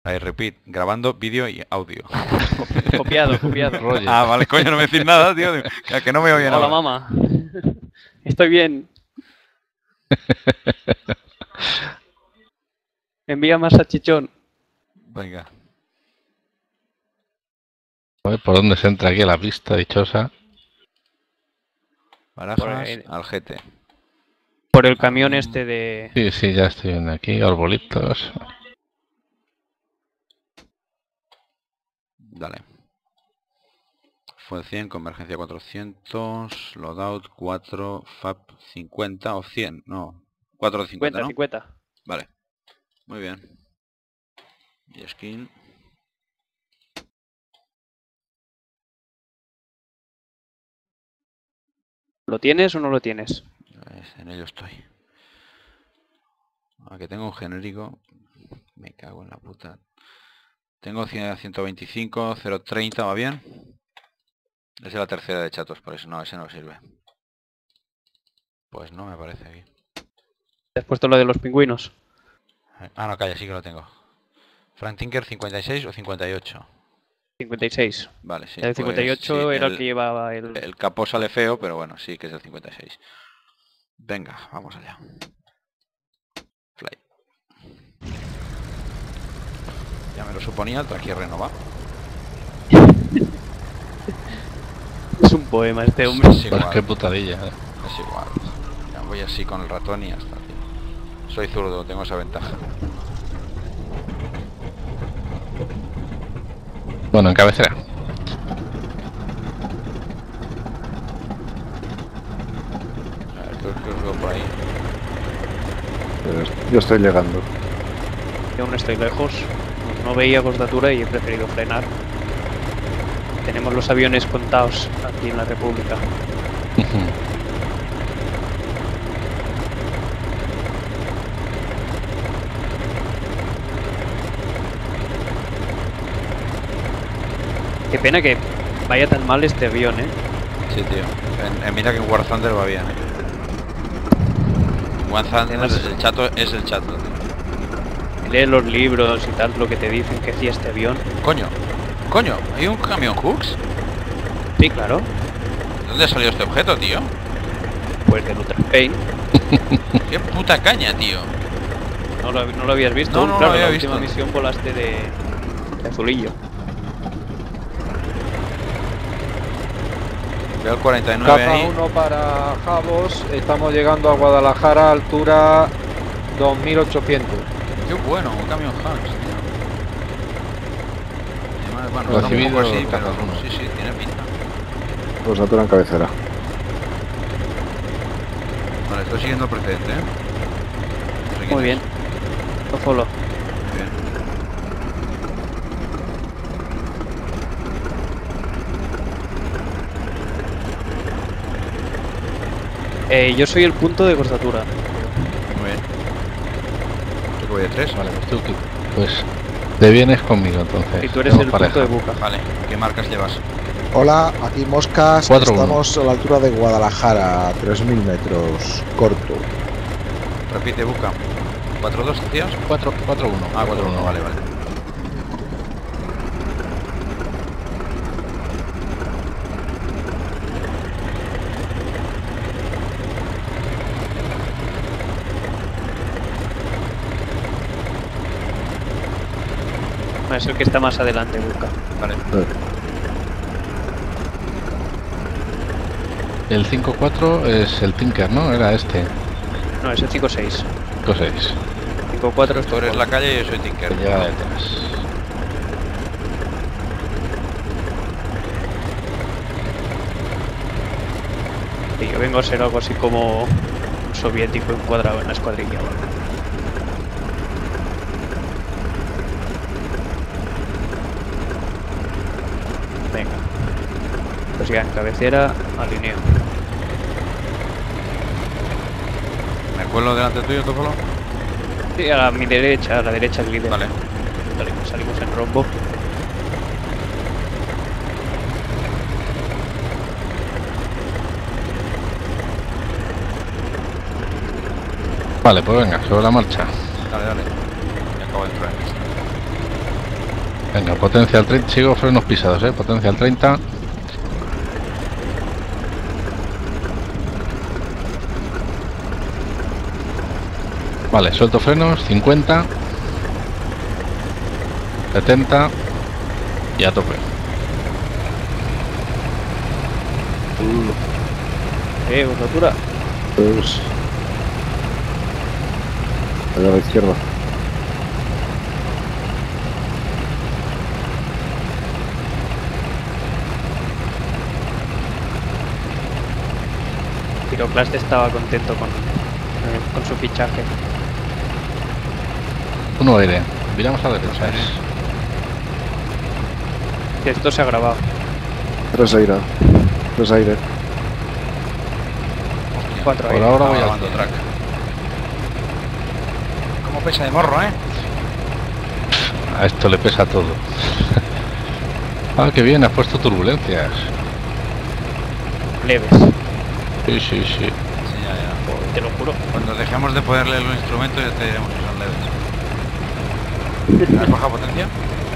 Ahí, repeat, grabando vídeo y audio. Copiado. Roger. Ah, vale, coño, no me decís nada, tío. Que no me oye nada. Hola, mamá. Estoy bien. Envía más salchichón. Venga. A ver por dónde se entra aquí a la pista dichosa. Barajas, Algete. Por el camión este de... Sí, ya estoy viendo aquí, arbolitos. Dale. Fue 100, convergencia 400, loadout 4, FAP 50 o 100, no. 4 de 50, ¿no? 50. Vale. Muy bien. Y skin. ¿Lo tienes o no lo tienes? Pues en ello estoy. Aquí tengo un genérico. Me cago en la puta. Tengo 125, 030, ¿va bien? Esa es la tercera de chatos, por eso no, ese no sirve. Pues no me parece aquí. ¿Te has puesto lo de los pingüinos? Ah, no, calla, sí que lo tengo. Frank Tinker 56 o 58. 56. Vale, sí. El 58 pues, sí, era el que llevaba el... El capó sale feo, pero bueno, sí que es el 56. Venga, vamos allá. Fly. Ya me lo suponía, el traje renova. Es un poema este hombre. Es Pues igual, qué putadilla. es igual. Ya voy así con el ratón y ya está, tío. Soy zurdo, tengo esa ventaja. Bueno, en cabecera. A ver, ¿qué os veo por ahí? Yo estoy llegando. Yo aún estoy lejos. No veía Gosdatura y he preferido frenar. Tenemos los aviones contados aquí en la República. Qué pena que vaya tan mal este avión, ¿eh? Sí, tío. Mira que en War Thunder va bien, ¿eh? War Thunder es el chato, tío. Lee los libros y tal, lo que te dicen que hacía este avión. Coño, ¿hay un camión Hooks? Sí, claro. ¿De dónde ha salido este objeto, tío? Pues de Luther Pain. ¡Qué puta caña, tío! ¿No lo habías visto? No, no claro, lo había la visto. última misión volaste de azulillo. Veo el 49 Capa ahí. 1 para Javos. Estamos llegando a Guadalajara, altura 2800. ¡Qué bueno! Un camión Hooks, tío. Además, bueno, está un Recibido poco así, pero Capa 1. sí, tiene pinta. Pues altura en cabecera. Vale, estoy siguiendo el precedente, ¿eh? No sé quién Muy es. bien. Lo follow. Muy bien. Yo soy el punto de Gosdatura. Muy bien. Yo que voy de 3. Vale, pues tú, pues te vienes conmigo entonces. Y tú eres Tenemos el pareja. punto de Buca. Vale, ¿qué marcas llevas? Hola, aquí Moscas, 4-1. estamos a la altura de Guadalajara, 3000 metros, corto. Repite, Buca. ¿4-2 decías? 4-1. Ah, 4-1, vale. Es el que está más adelante, Buca. Vale. El 5-4 es el Tinker, ¿no? Era este. No, es el 5-6. 5-6. 5-4 es Tú eres la calle y yo soy Que Tinker. llega detrás. Y yo vengo a ser algo así como un soviético encuadrado en la escuadrilla. ¿Vale? Venga. Pues ya en cabecera, alineo. ¿Me cuelo delante tuyo, Topolo? Sí, a mi derecha, a la derecha el líder. Vale. Salimos en rombo. Vale, pues venga, sobre la marcha. Dale. Ya acabo de entrar en pista. Venga, potencia al 30. Sigo frenos pisados, potencia al 30. Vale, suelto frenos, 50, 70 y a tope. Curvatura. Pues... allá a la izquierda. Piroclast estaba contento con su fichaje. Uno aire. Viramos a derecha. Esto se ha grabado. 3 aire. 3 aire. 4 Por ahí. ahora voy Grabando al track. ¿Cómo pesa de morro, A esto le pesa todo. Ah, qué bien, has puesto turbulencias. Leves. Sí, sí, sí. Sí, ya. Te lo juro. Cuando dejemos de poder leer los instrumentos ya te diremos que son leves. ¿Has bajado potencia?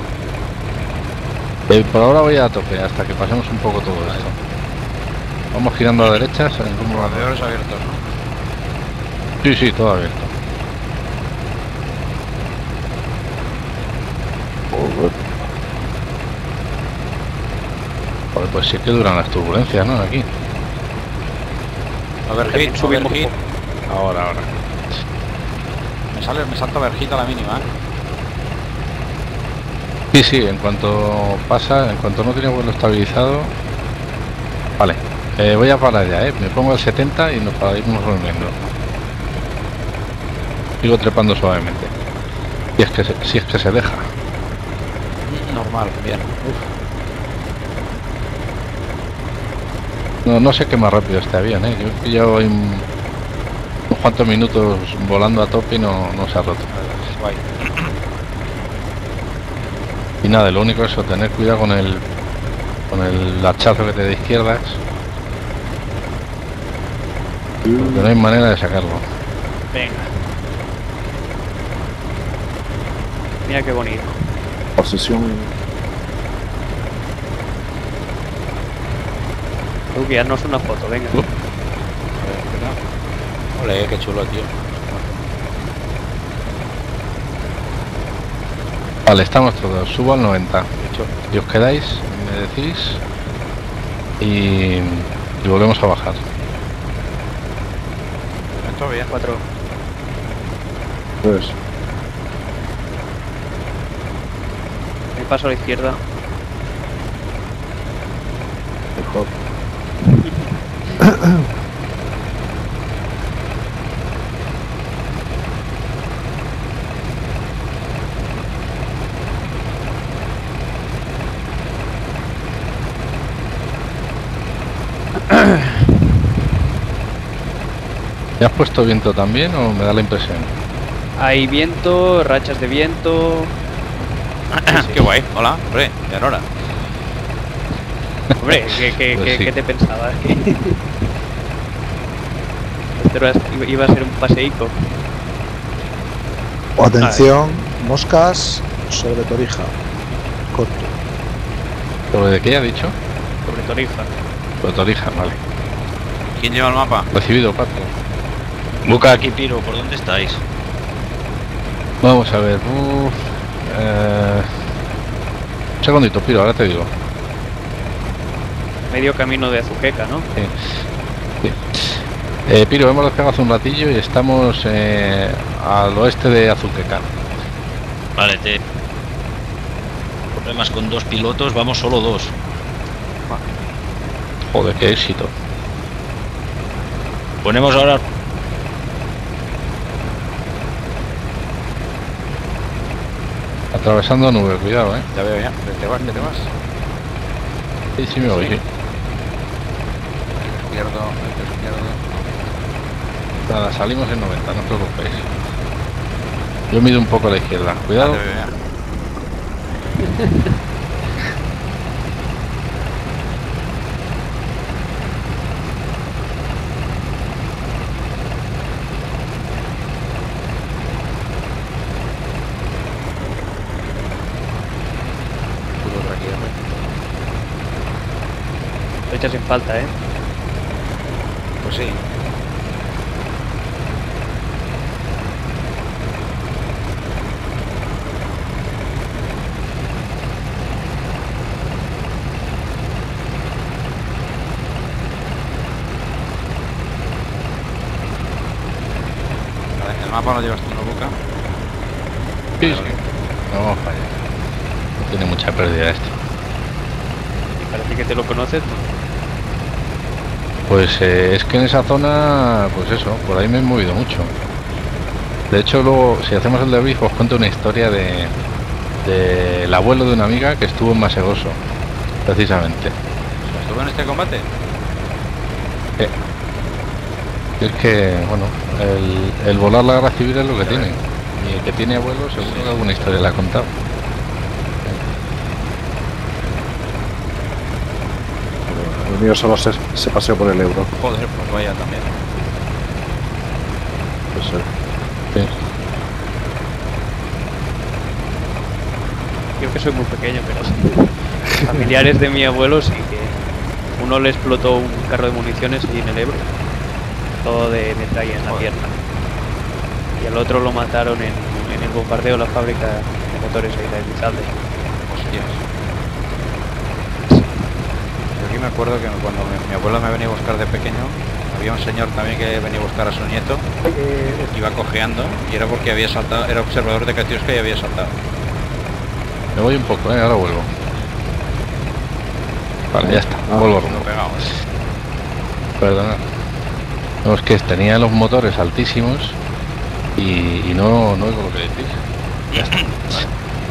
Por ahora voy a tope, hasta que pasemos un poco todo esto. Vamos girando a derechas en rumbo a... Radiadores abiertos, ¿no? Sí, sí, todo abierto. Joder, pues sí que duran las turbulencias, ¿no? Aquí. Overheat, Subimos un overheat. poco. Ahora. Me salta overheat a la mínima, Sí, sí, en cuanto pasa, en cuanto no tiene vuelo estabilizado... Vale, voy a parar ya, me pongo al 70 y nos para irnos reuniendo. Sigo trepando suavemente. Si es que se deja. Normal, bien. No sé qué más rápido este avión, Yo llevo unos cuantos minutos volando a tope y no se ha roto. Guay. Y nada, lo único es eso, tener cuidado con el hachazo que te dé izquierdas, porque no hay manera de sacarlo. Venga. Mira qué bonito. Posesión. Tú guiarnos una foto, venga. Ole, qué chulo, tío. Vale, estamos todos, subo al 90. Qué chulo. Y os quedáis, me decís, y volvemos a bajar. Todo bien. 4. Pues... Me paso a la izquierda. mejor. ¿Ya has puesto viento también o me da la impresión? Hay viento, rachas de viento. Qué guay. Hola, hombre, ya era hora. Hombre, Pues sí. ¿qué te pensabas? Esto iba a ser un paseico. Atención, moscas sobre Torija. Corto. ¿Sobre de qué ha dicho? Sobre Torija. Sobre Torija, vale. ¿Quién lleva el mapa? Recibido, Pato. Luca, aquí Piro, ¿por dónde estáis? Vamos a ver. Un segundito, Piro, ahora te digo. Medio camino de Azuqueca, ¿no? Sí. Piro, hemos despegado hace un ratillo y estamos al oeste de Azuqueca. Vale, problemas con 2 pilotos, vamos solo 2. Joder, qué éxito. Ponemos ahora... Atravesando nubes, cuidado, Ya veo ya. ¿Te vas? ¿Te vas? Sí, sí me voy, sí. Izquierdo. Nada, salimos en 90, no os preocupéis. Yo mido un poco a la izquierda, cuidado. Te veo ya. echas en falta, ¿eh? Pues sí. Vale, el mapa lo llevas tú, ¿no, Buca? Sí, Vale, sí. vale. No falla. No tiene mucha pérdida esto. Y parece que te lo conoces, ¿no? Pues es que en esa zona, pues eso, por ahí me he movido mucho. De hecho, luego, si hacemos el debrief, os cuento una historia del abuelo de una amiga que estuvo en Masegoso, precisamente. ¿Estuvo en este combate? Es que, bueno, el volar la guerra civil es lo que tiene. Y el que tiene abuelo seguro que alguna historia le ha contado. El mío solo se paseó por el Ebro. Joder, pues vaya también. Pues, Sí. Yo que soy muy pequeño, pero familiares de mi abuelo sí que uno le explotó un carro de municiones allí en el Ebro, todo de metralla en la pierna. Y al otro lo mataron en el bombardeo de la fábrica de motores ahí de Elizalde. Hostias. Yo aquí me acuerdo que cuando mi abuelo me venía a buscar de pequeño, había un señor también que venía a buscar a su nieto, iba cojeando y era porque había saltado, era observador de Katiuska y había saltado. Me voy un poco, ahora vuelvo. Vale, ya está, vuelvo rumbo. Lo pegado, Perdona. No, es que tenía los motores altísimos y no oigo lo que decís. Ya está. Vale.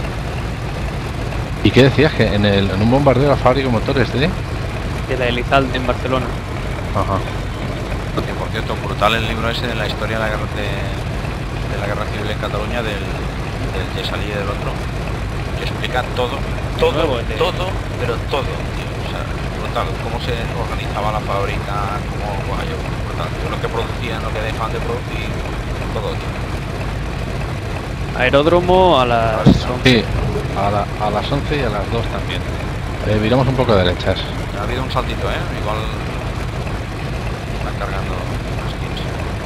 ¿Y qué decías? Que en un bombardeo de la fábrica de motores de... De la Elizalde en Barcelona. Ajá. Que por cierto, brutal el libro ese de la historia de la guerra, de la guerra civil en Cataluña, del Gessalí y del otro, que explica todo, nuevo, el de- todo, pero todo, tío. O sea, brutal, cómo se organizaba la fábrica, cómo, bueno, brutal, tío, lo que producían, lo que dejaban de producir, todo, tío. Aeródromo a las 11. Sí, a las 11 y a las 2 también. Viramos un poco a derechas. Ha habido un saltito, igual están cargando las skins.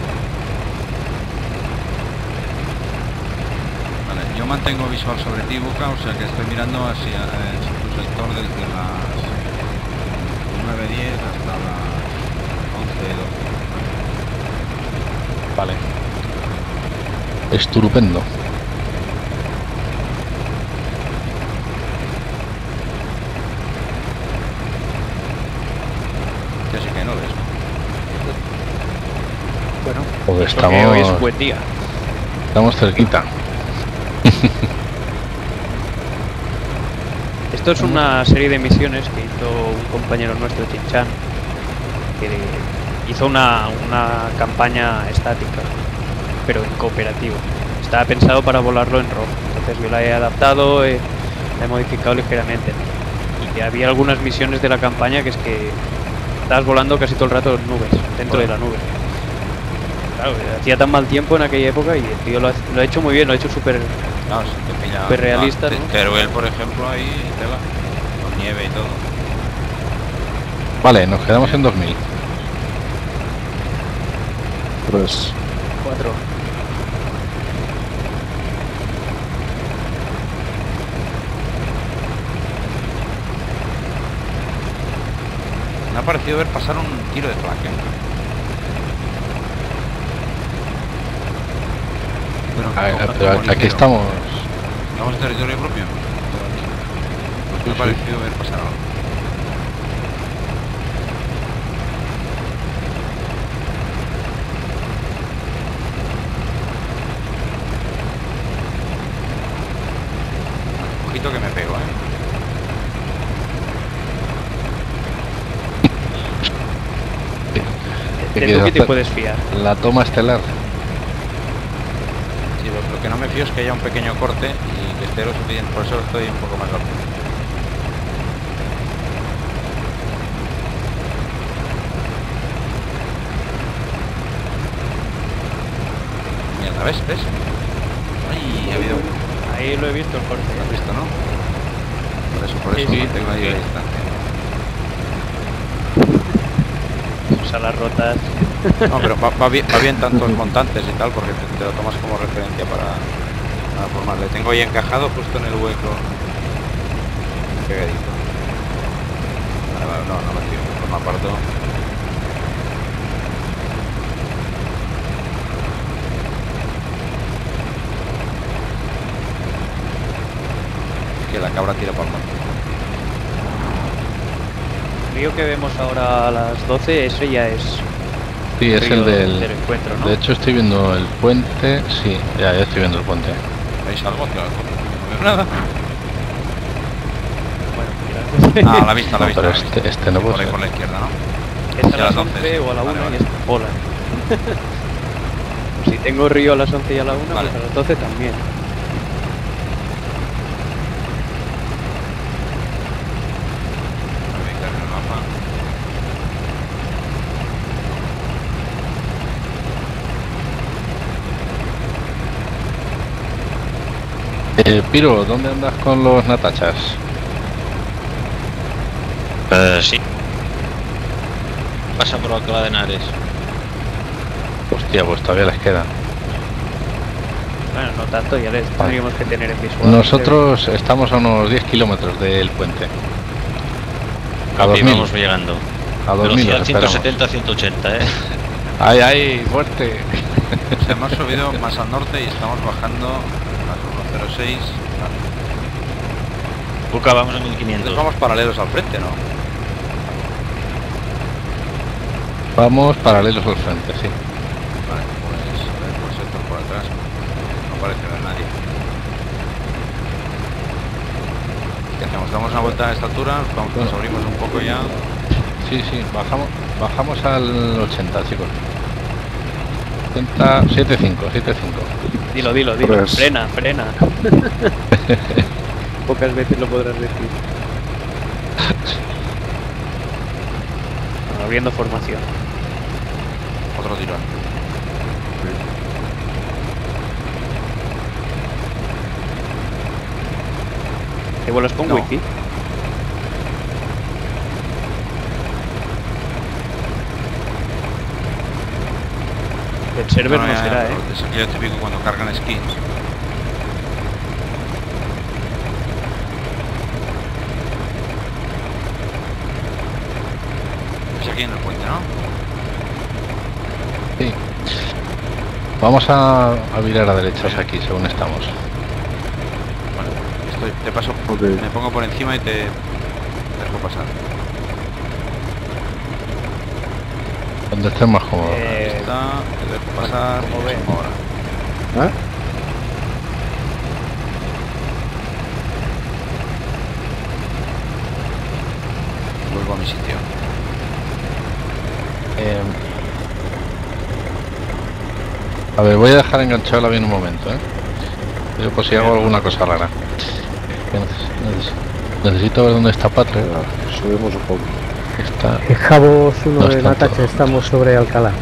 Vale, yo mantengo visual sobre ti, Buca, o sea que estoy mirando hacia tu sector desde las 9:10 hasta las 11:12. Vale. Estupendo. Ya sé que no ves. Bueno, Pues creo que hoy es buen día. estamos cerquita. Esto es una serie de misiones que hizo un compañero nuestro, Chinchan, que hizo una campaña estática, pero en cooperativo. Estaba pensado para volarlo en rojo, entonces yo la he adaptado, la he modificado ligeramente. Y que había algunas misiones de la campaña que es que estabas volando casi todo el rato en nubes, dentro de la nube. Claro, hacía tan mal tiempo en aquella época y el tío lo ha hecho muy bien, lo ha hecho súper... No, si te pilla. Súper realista, ¿no? Teruel, por ejemplo, ahí tela, con nieve y todo. Vale, nos quedamos en 2000. pues 4. Me ha parecido ver pasar un tiro de plaque. Pero aquí estamos. ¿Estamos en territorio propio? Pues me ha parecido ver pasar algo. Ojito que me pego, ¿Qué De quieres tú que te hacer? puedes fiar. La toma estelar. Sí, lo que no me fío es que haya un pequeño corte y que esté lo suficiente, por eso estoy un poco más rápido. Mierda, ¿ves? Ay, ha habido... Ahí lo he visto el corte. ¿Lo has visto, no? Por eso Sí, me sí, mantengo ahí sí. a distancia. a las rotas. No, pero va bien tantos montantes y tal, porque te lo tomas como referencia para formar. Le tengo ahí encajado justo en el hueco. Pegadito. Vale, no me tiro, me aparto. Que la cabra tira para el monte. El río que vemos ahora a las 12, ese ya es... Sí, es el del encuentro, ¿no? De hecho estoy viendo el puente, sí, ya estoy viendo el puente. ¿Veis algo? No veo nada. Bueno, mira. Ah, la vista, No, pero este no Por puede ahí ser. por la izquierda, ¿no? Es a Ya las las 11 11, o a la 1 vale, vale. y es Pola. Si tengo río a las 11 y a la 1, Vale. pues a las 12 también. A ubicar en el mapa. Piro, ¿dónde andas con los natachas? Sí. Pasa por Alcalá de Henares. Hostia, pues todavía les queda. Bueno, no tanto, ya les tendríamos que tener en visual. Nosotros estamos a unos 10 kilómetros del puente. A Aquí 2000. vamos llegando. A 2000 Velocidad los esperamos. 170 180, ¡Ay, ay! ¡Fuerte! O sea, hemos subido más al norte y estamos bajando a 106. Buca, vamos a Entonces 1500. vamos paralelos al frente, ¿no? Vamos paralelos al frente, sí. Vale, pues a ver por sector por atrás. No parece ver nadie. ¿Qué hacemos? ¿Damos una vuelta a esta altura? Nos abrimos un poco ya. Sí, sí, bajamos al 80, chicos. 80, 75. Dilo. Pues- Frena. Pocas veces lo podrás decir. Bueno, abriendo formación. Otro tirón. ¿Te vuelas con No. wifi? El server no, ya, será, Es aquello típico cuando cargan skins. Es aquí en el puente, ¿no? Sí. Vamos a virar a derechas aquí, según estamos. Bueno, te paso, Ok. me pongo por encima y te dejo pasar. Donde estés más cómodo. Ahí está, te dejo pasar. como y ve. eso ahora. ¿Eh? Vuelvo a mi sitio. A ver, voy a dejar enganchado el avión un momento, ¿eh? Yo por si hago alguna cosa rara. Necesito ver dónde está Patria. Subimos un poco. Está... Cabos 1 No de es tanto. Natacha, estamos sobre Alcalá.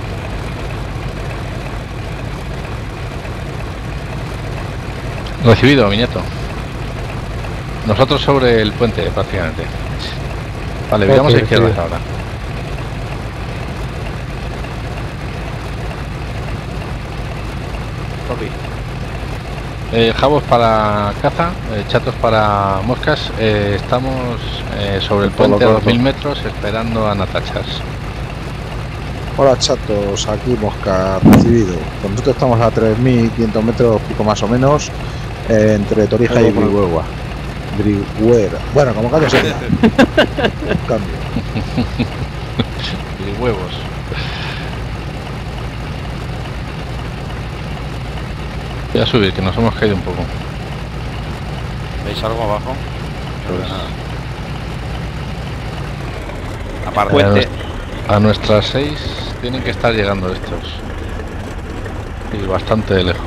Recibido, mi nieto. Nosotros sobre el puente, prácticamente. Vale, viramos Ok, a izquierda recibido. ahora. Jabos para caza, chatos para moscas. Estamos sobre el Por lo puente a corto. 2000 metros esperando a natachas. Hola chatos, aquí Mosca recibido. Pues nosotros estamos a 3500 metros, pico más o menos, entre Torija y Brihuegua. Brihuera. Bueno, como cambio sería. Cambio. Y huevos. Voy a subir, que nos hemos caído un poco. ¿Veis algo abajo? No veo nada. Aparte, Puente. A nuestras 6 tienen que estar llegando estos. Y bastante de lejos.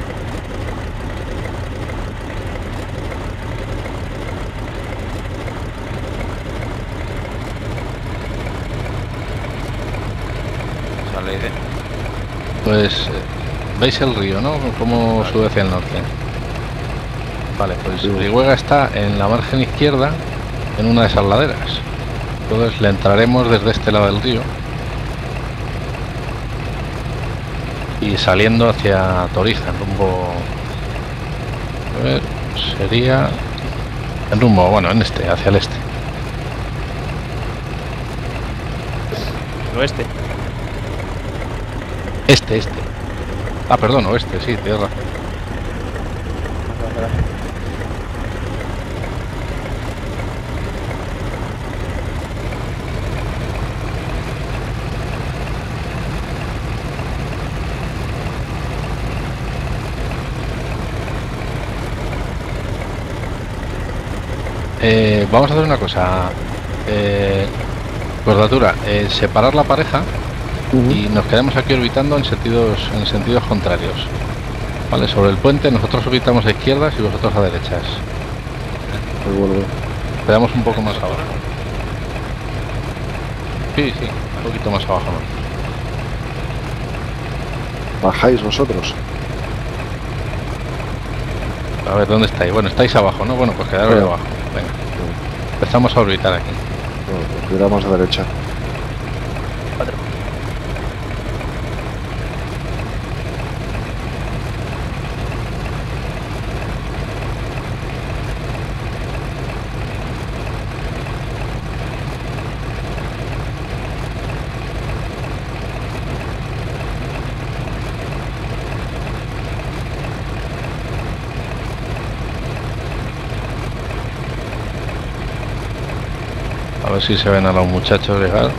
sale de... Pues veis el río, ¿no? Cómo sube hacia el norte. Vale, pues Brihuega está en la margen izquierda, en una de esas laderas. Entonces le entraremos desde este lado del río y saliendo hacia Torija, en rumbo... A ver, sería... En rumbo, bueno, en este, hacia el este. El oeste. Este. Ah, perdón, oeste, sí, tienes razón. Vamos a hacer una cosa. Cordatura, separar la pareja y nos quedamos aquí orbitando en sentidos contrarios. Vale, sobre el puente nosotros orbitamos a izquierdas y vosotros a derechas. Quedamos un poco más abajo. Sí, un poquito más abajo, ¿no? ¿Bajáis vosotros? A ver, ¿dónde estáis? Bueno, estáis abajo, ¿no? Bueno, pues quedaros Sí. abajo. Venga. Empezamos a orbitar aquí. Bueno, pues miramos a derecha. 4. A ver si se ven a los muchachos llegar.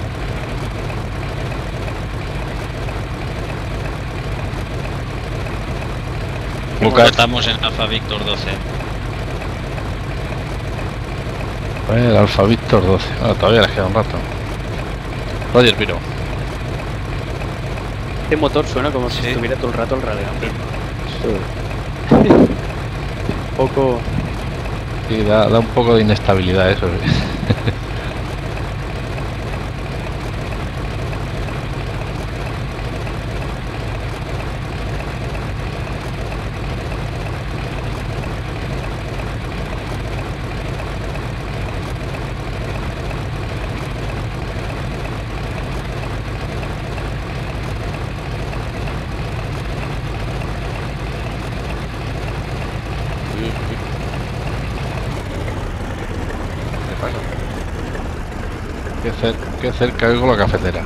Lucas, estamos en Alfa Víctor 12. El Alfa Víctor 12. Ah, todavía les queda un rato. Roger, Piro. Este motor suena como si Sí. estuviera todo el rato el radiante. Sí. Un poco... Sí, da un poco de inestabilidad eso. Qué cerca oigo la cafetera.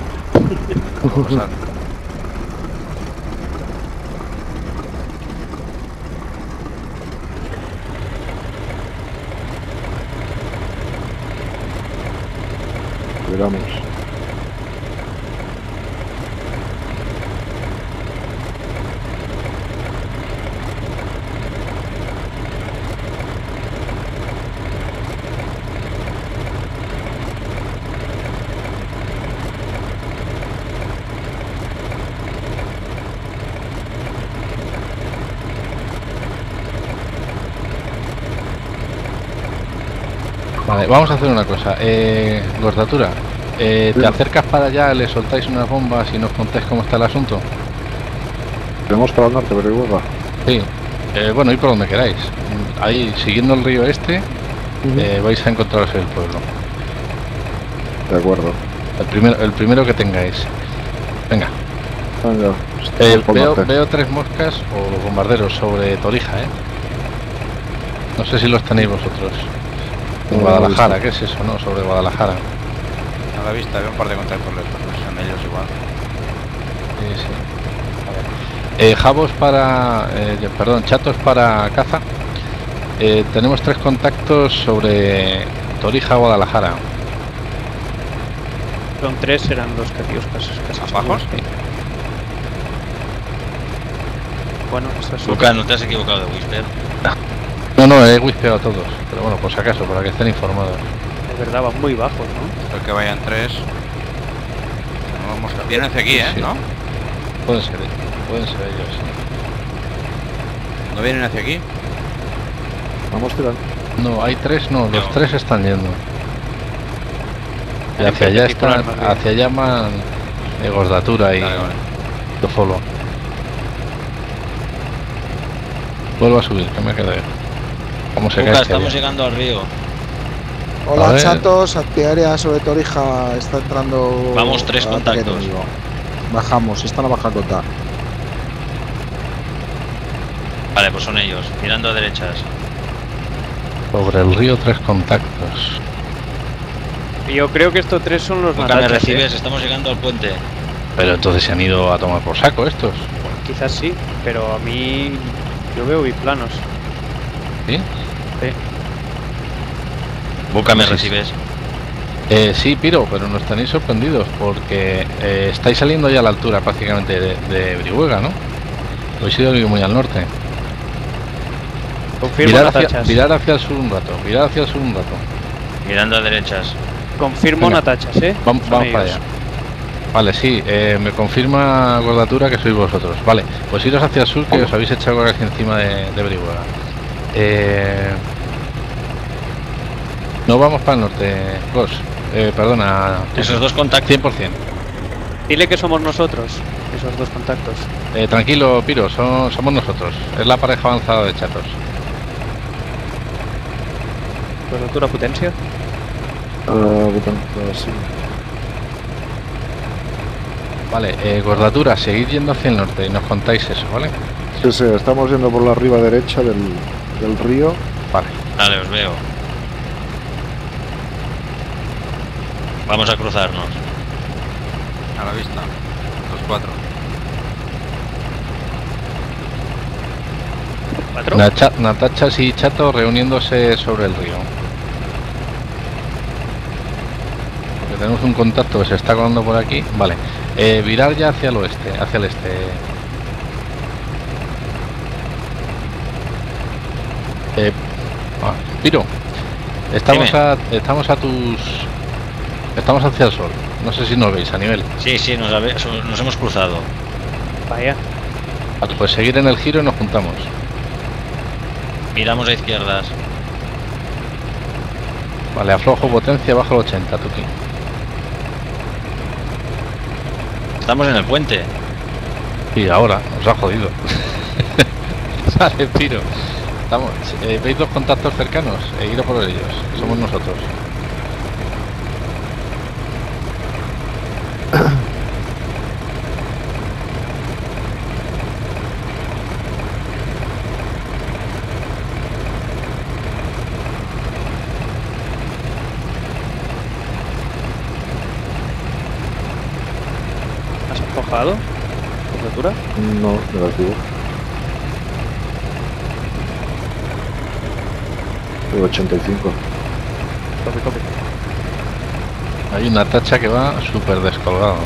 Miramos. Vale, vamos a hacer una cosa. Gordatura, ¿te acercas para allá, le soltáis unas bombas y nos contáis cómo está el asunto? Tenemos para el norte, pero igual. Sí. Bueno, y por donde queráis. Ahí, siguiendo el río este, vais a encontraros el pueblo. De acuerdo. El primero que tengáis. Venga. Venga. estamos por norte. Veo 3 moscas o los bombarderos sobre Torija, No sé si los tenéis vosotros. En No, Guadalajara, no ¿qué es eso, no? Sobre Guadalajara. A la vista, había un par de contactos lejos, son ellos igual. Sí. Jabos para... perdón, chatos para caza. Tenemos 3 contactos sobre Torija, Guadalajara. Son 3, eran 2 casi ¿Bajos? sí. Bueno, estas son... Lucas, no te has equivocado de Whisper. No, he wispeado a todos. Pero bueno, por si acaso, para que estén informados. De verdad, van muy bajos, ¿no? Creo que vayan 3. Vienen hacia aquí, Sí. ¿no? Pueden ser ellos. ¿No vienen hacia aquí? Vamos tirando. No, hay 3, no, los No. 3 están yendo. Y Hay hacia allá particular, están, más bien. hacia allá van Gordatura y Vale, vale. Tofolo. Vuelvo a subir, que me quedé. ¿Cómo se Lucas, cae? estamos llegando al río. A Hola ver. chatos, antiaérea sobre Torija está entrando. Vamos, 3 ataque contactos. enemigo. Bajamos, están a baja cota. Vale, pues son ellos, mirando a derechas. Sobre el río 3 contactos. Yo creo que estos 3 son los Nunca me natachas, recibes, estamos llegando al puente. Pero entonces se han ido a tomar por saco estos. Quizás sí, pero a mí yo veo biplanos. ¿Sí? Sí. Buca, ¿me Sí, recibes? Sí, Piro, pero nos tenéis sorprendidos porque estáis saliendo ya a la altura prácticamente de Brihuega, ¿no? Habéis ido muy al norte. Confirmo natachas. Virar hacia el sur un rato, virar hacia el sur un rato. Mirando a derechas. Confirmo Venga. natachas, Vamos Son para ellos. allá. Vale, sí, me confirma Gordatura que sois vosotros. Vale, pues iros hacia el sur que os habéis echado aquí encima de Brihuega. No vamos para el norte, Gos. Perdona. Esos dos contactos. 100%. Dile que somos nosotros, esos dos contactos. Tranquilo, Piro, somos nosotros. Es la pareja avanzada de chatos. Cobertura potencia. Sí. Vale, Gordatura, seguid yendo hacia el norte y nos contáis eso, ¿vale? Sí, sí, estamos yendo por la riba derecha del río. Vale. Vale, os veo. Vamos a cruzarnos. A la vista. Los 4. ¿4? Natachas y Chato reuniéndose sobre el río. Porque tenemos un contacto que se está colando por aquí. Vale. Virar ya hacia el oeste, hacia el este. Piro, estamos hacia el sol. No sé si nos veis a nivel. Sí, sí, nos hemos cruzado. Vaya. Vale, pues seguir en el giro y nos juntamos. Miramos a izquierdas. Vale, aflojo potencia, bajo el 80, Tuki. Estamos en el puente. Y ahora, os ha jodido. Vale, Piro. Estamos, ¿veis dos contactos cercanos? Ido por ellos, somos nosotros. ¿Has aflojado? ¿Cobertura? No, negativo. 85. Copy, copy. Hay una tacha que va súper descolgado.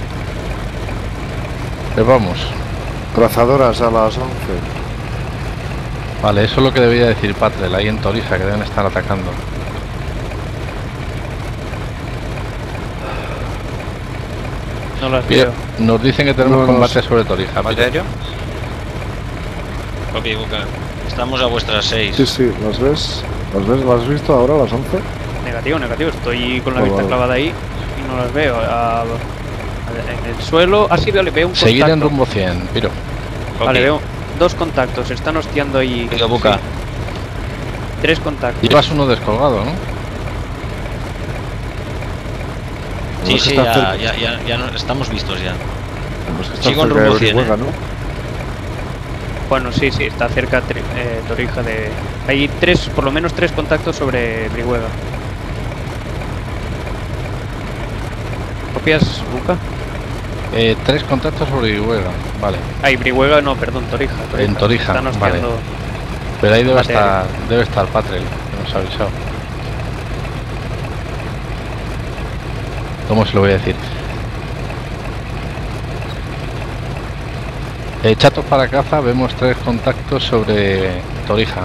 Vamos. Trazadoras a las 11. Vale, eso es lo que debía decir Patrel, ahí en Torija, que deben estar atacando. No las Bien, veo. nos dicen que tenemos No, combate no. sobre Torija. ¿En serio? Copy, Buca. Estamos a vuestras 6. Sí, sí, ¿las ves? ¿Las has visto ahora a las 11? Negativo, negativo. Estoy con la Vale, vista vale. clavada ahí y no las veo. En el suelo. Ah, sí, veo un contacto. Seguir en rumbo 100, Piro. Vale, veo dos contactos. Se están hostiando ahí. Pido Buca. Sí. 3 contactos. Llevas uno descolgado, ¿no? Sí, Es que sí, está cerca. ya estamos vistos ya. Es que está Sigo en cerca de rumbo 100, Brihuega, ¿no? Bueno, sí, está cerca Torija de... Hay por lo menos 3 contactos sobre Brihuega. ¿Copias, Buca? 3 contactos sobre Brihuega, vale. Ay, Brihuega no, perdón, Torija. En Torija, Están hostiando. vale. Pero ahí Materia. debe estar Patrel, que nos ha avisado. ¿Cómo se lo voy a decir? Chatos para caza, vemos 3 contactos sobre Torija.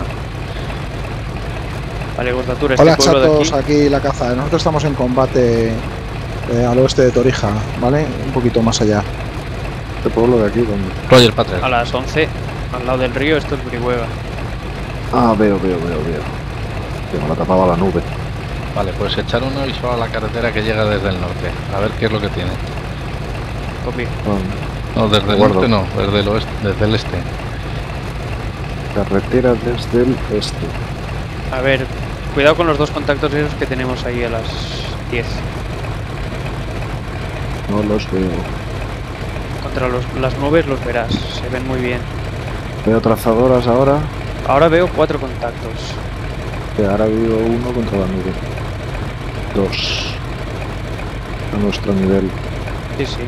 Vale, Gordatura, Hola este pueblo chatos, de aquí. aquí la caza. Nosotros estamos en combate al oeste de Torija, ¿vale? Un poquito más allá. Este pueblo de aquí, ¿dónde? Roger, Patrel. A las 11, al lado del río, esto es Brihuega. Ah, veo. Que me la tapaba la nube. Vale, pues echar una visual a la carretera que llega desde el norte. A ver qué es lo que tiene. Copy. No, desde el Guardo. norte no, desde el oeste, desde el este. Carretera desde el este. A ver, cuidado con los 2 contactos esos que tenemos ahí a las 10. No los veo. Contra las nubes los verás, se ven muy bien. Veo trazadoras ahora. Ahora veo 4 contactos. Que ahora veo uno contra la nube. 2. A nuestro nivel. Sí, sí.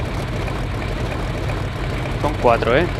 Son 4, ¿eh?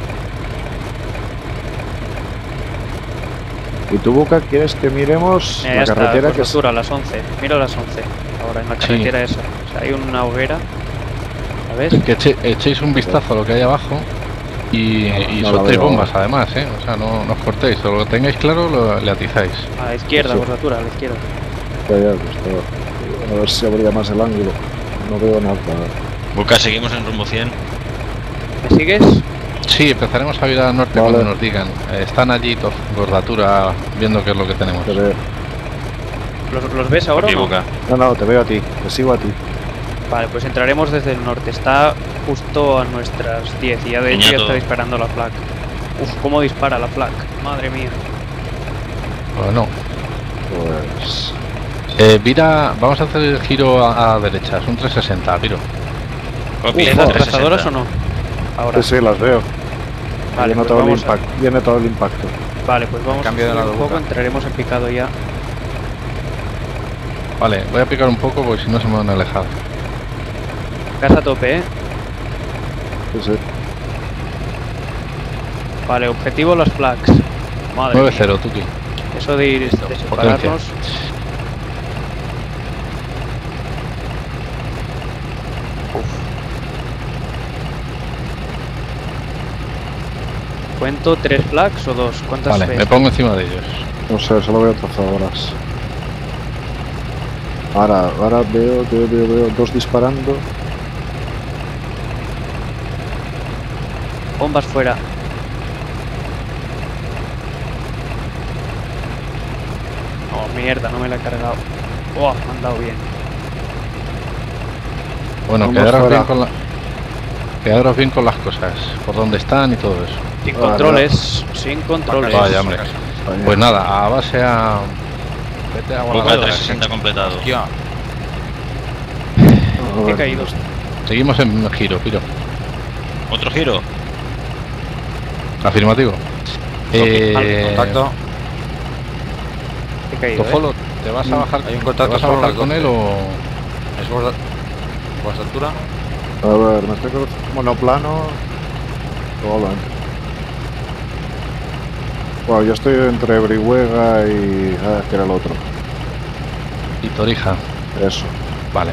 ¿Y tú, Boca, quieres que miremos Ya la está, carretera que es? a las 11. Mira las 11. Ahora en la Sí. carretera esa. O sea, hay una hoguera. ¿La ves? Que echéis un vistazo a lo que hay abajo y No la soltéis veo. bombas además, ¿eh? O sea, no os cortéis, o lo tengáis claro, le atizáis. A la izquierda, Sí. Gosatura, a la izquierda. Ya, pues, a ver si abría más el ángulo. No veo nada. Buca, seguimos en rumbo 100. ¿Me sigues? Sí, empezaremos a ir al norte Vale. cuando nos digan. Están allí Gordatura viendo qué es lo que tenemos. Te veo. ¿Los ves ahora Aquí, o no? Buca. No, te veo a ti. Te sigo a ti. Vale, pues entraremos desde el norte. Está justo a nuestras 10 y ya de hecho ya Piñato. está disparando la FLAC. Uf, cómo dispara la FLAC. Madre mía. Bueno, Pues. Vira, vamos a hacer el giro a derechas, un 360, Viro. Copy, ¿Ves las 360. trazadoras o no? Ahora. Sí, las veo. Vale, Viene pues todo el vamos a- impacto. Viene todo el impacto. Vale, pues vamos Cambio de a subir lado, un poco, Boca. entraremos en picado ya. Vale, voy a picar un poco porque si no se me van a alejar. Gas a tope, ¿eh? Sí, sí. Vale, objetivo las flags. Madre 9-0, mía. Tuki. Eso de ir de separarnos. ¿Cuento 3 flags o 2? ¿Cuántas Vale, ves? me pongo encima de ellos. No sé, solo veo trazadoras. Ahora veo 2 disparando. Bombas fuera. Oh, mierda, no me la he cargado. Oh, me han dado bien. Bueno, Vamos quedaros fuera. bien, quedaros bien con las cosas, por dónde están y todo eso. Sin Vale. controles, sin controles. Vaya, hombre. Vaya. Pues nada, a base a... Vete a Buca, Guadalajara. 360 completado. Hostia, A He ver, caído. Seguimos en giro, Piro. Otro giro. Afirmativo. contacto. He caído, ¿eh? Tofolo, ¿te vas a bajar, Hay un ¿te contacto vas a solo bajar las con 12. él o...? Es altura. A ver, me estoy con monoplano. Probablemente. Bueno, yo estoy entre Brihuega y. ¿qué era el otro? Y Torija. Eso. Vale.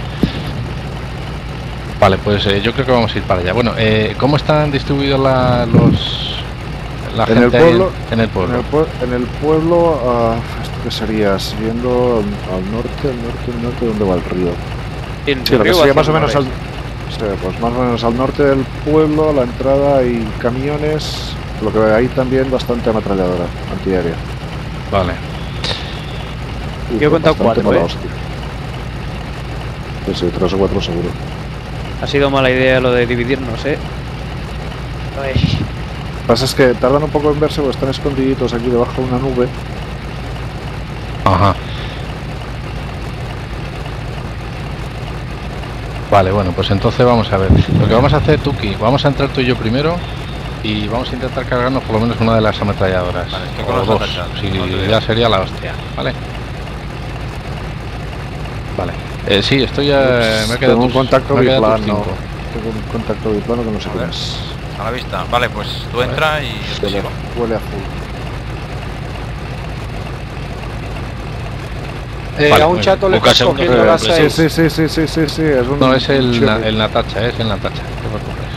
Vale, pues yo creo que vamos a ir para allá. Bueno, ¿cómo están distribuidos la En gente el ahí pueblo, en el pueblo? En el pueblo, ¿esto qué sería? Siguiendo al norte, ¿dónde va el río? En Sí, lo que río sería hacia más o el menos al, noreste. sí, pues más o menos al norte del pueblo, a la entrada hay camiones, lo que hay también bastante ametralladora antiaérea. Vale. Yo he contado Bastante 4, mala ¿eh? hostia. Sí, sí, 3 o 4 seguro. Ha sido mala idea lo de dividirnos, ¿eh? Ay. Lo que pasa es que tardan un poco en verse porque están escondiditos aquí debajo de una nube. Ajá. Vale, bueno, pues entonces vamos a ver. Lo que vamos a hacer, Tuki, vamos a entrar tú y yo primero y vamos a intentar cargarnos por lo menos una de las ametralladoras. Vale, estoy o con los dos, atachados, si no te digo. ya sería la hostia, ¿vale? Vale. Sí, estoy me ha quedado Tengo un contacto me ha quedado tus biplano. cinco. Tengo un contacto biplano que no sé A quién ver. es. A la vista. Vale, pues tú entra y yo te sigo. Huele a full. Vale, a muy un bien. chato le Busca estás segundo cogiendo las nivel, 6. Sí, es un No, es el Cherry. Natacha, no te preocupes.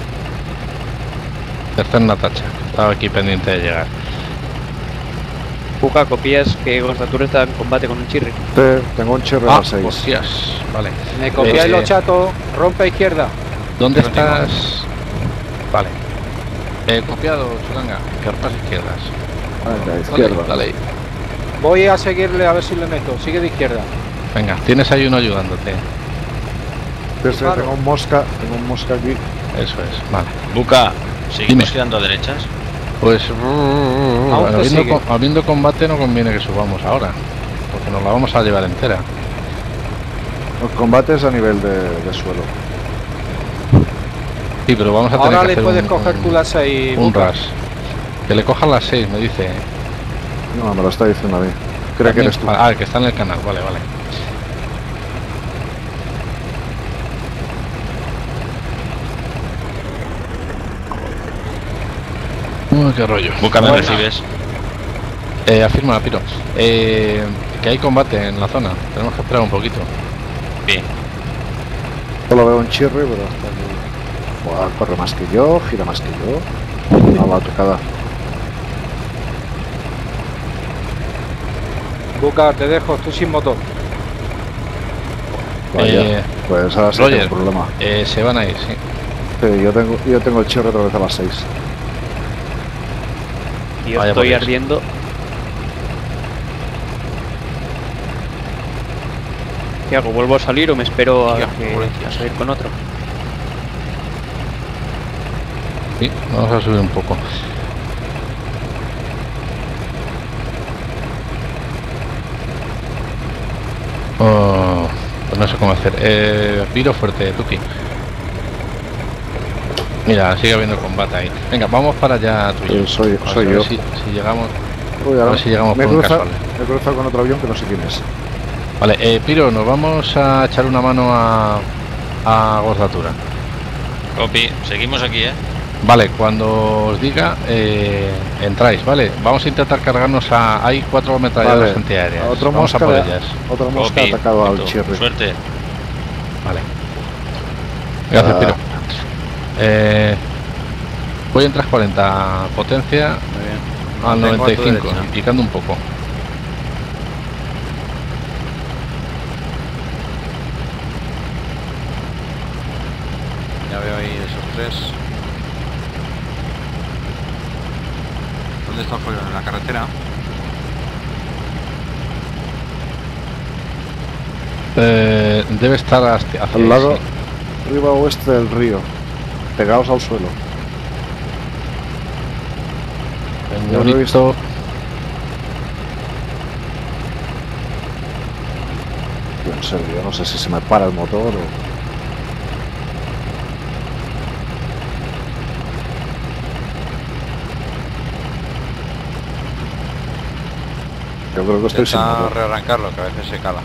Tercer Natacha, estaba aquí pendiente de llegar. Puka, copias que Gostatura está en combate con un chirri. Sí, tengo un Cherry a las 6. hostias, vale. Me copiáis Eh, los chatos, rompe a izquierda. ¿Dónde Contigo. estás? Vale. Copiado, Chulanga, que repas izquierdas. A la izquierda. Dale ahí. Voy a seguirle a ver si le meto. Sigue de izquierda. Venga, tienes ahí uno ayudándote. Sí, tengo un mosca aquí. Eso es, vale. Buca, seguimos Dime. girando a derechas. Pues te habiendo, sigue. habiendo combate no conviene que subamos ahora, porque nos la vamos a llevar entera. Los combates a nivel de suelo. Sí, pero vamos a tener Ahora que le hacer puedes coger tú las 6. un rush. Que le cojan las 6, me dice. No, me lo está diciendo a mí. Creo que eres tú. Ah, que está en el canal, vale, vale. Uy, qué rollo. Buca, ¿me Bueno, recibes? afirma, Piro. Que hay combate en la zona. Tenemos que esperar un poquito. Bien. Solo veo un chirri, pero hasta que... Buah, corre más que yo, gira más que yo. No va tocada. Buca, te dejo, estoy sin motor. Vaya, pues ahora sí Roger. tengo un problema. Se van a ir, sí. Sí, yo tengo el chirri otra vez a las 6. Y yo Vaya estoy por Dios. ardiendo. ¿Qué hago? ¿Vuelvo a salir o me espero a, Hostia, que, pobrecito. a salir con otro? Sí, vamos a subir un poco. Oh, pues no sé cómo hacer. Viro fuerte, Tuki. Mira, sigue habiendo combate ahí. Venga, vamos para allá tú y yo. Soy Vamos a ver yo. Si llegamos, Uy, a ahora ver si llegamos me por un cruza- casual. me he cruzado con otro avión que no sé quién es. Vale, Piro, nos vamos a echar una mano a Gordatura. Copy. Seguimos aquí, ¿eh? Vale, cuando os diga, entráis, ¿vale? Vamos a intentar cargarnos a... Hay 4 ametralladoras Vale. antiaéreas. Otro Vamos a mosca por de- ellas. Otra mosca ha Copy. atacado al Perfecto. chirri. Suerte. Vale. Gracias, Ah. Piro. Voy en 340, potencia Muy bien. al Mantengo a tu 95, derecha. y picando un poco. Ya veo ahí esos 3. ¿Dónde está el follón? ¿En la carretera? Debe estar hacia Al ahí, lado, sí. arriba oeste del río. Pegados al suelo. Yo lo he visto. Tío, en serio, no sé si se me para el motor o... Yo creo que estoy sin Intenta motor. rearrancarlo, que a veces se cala.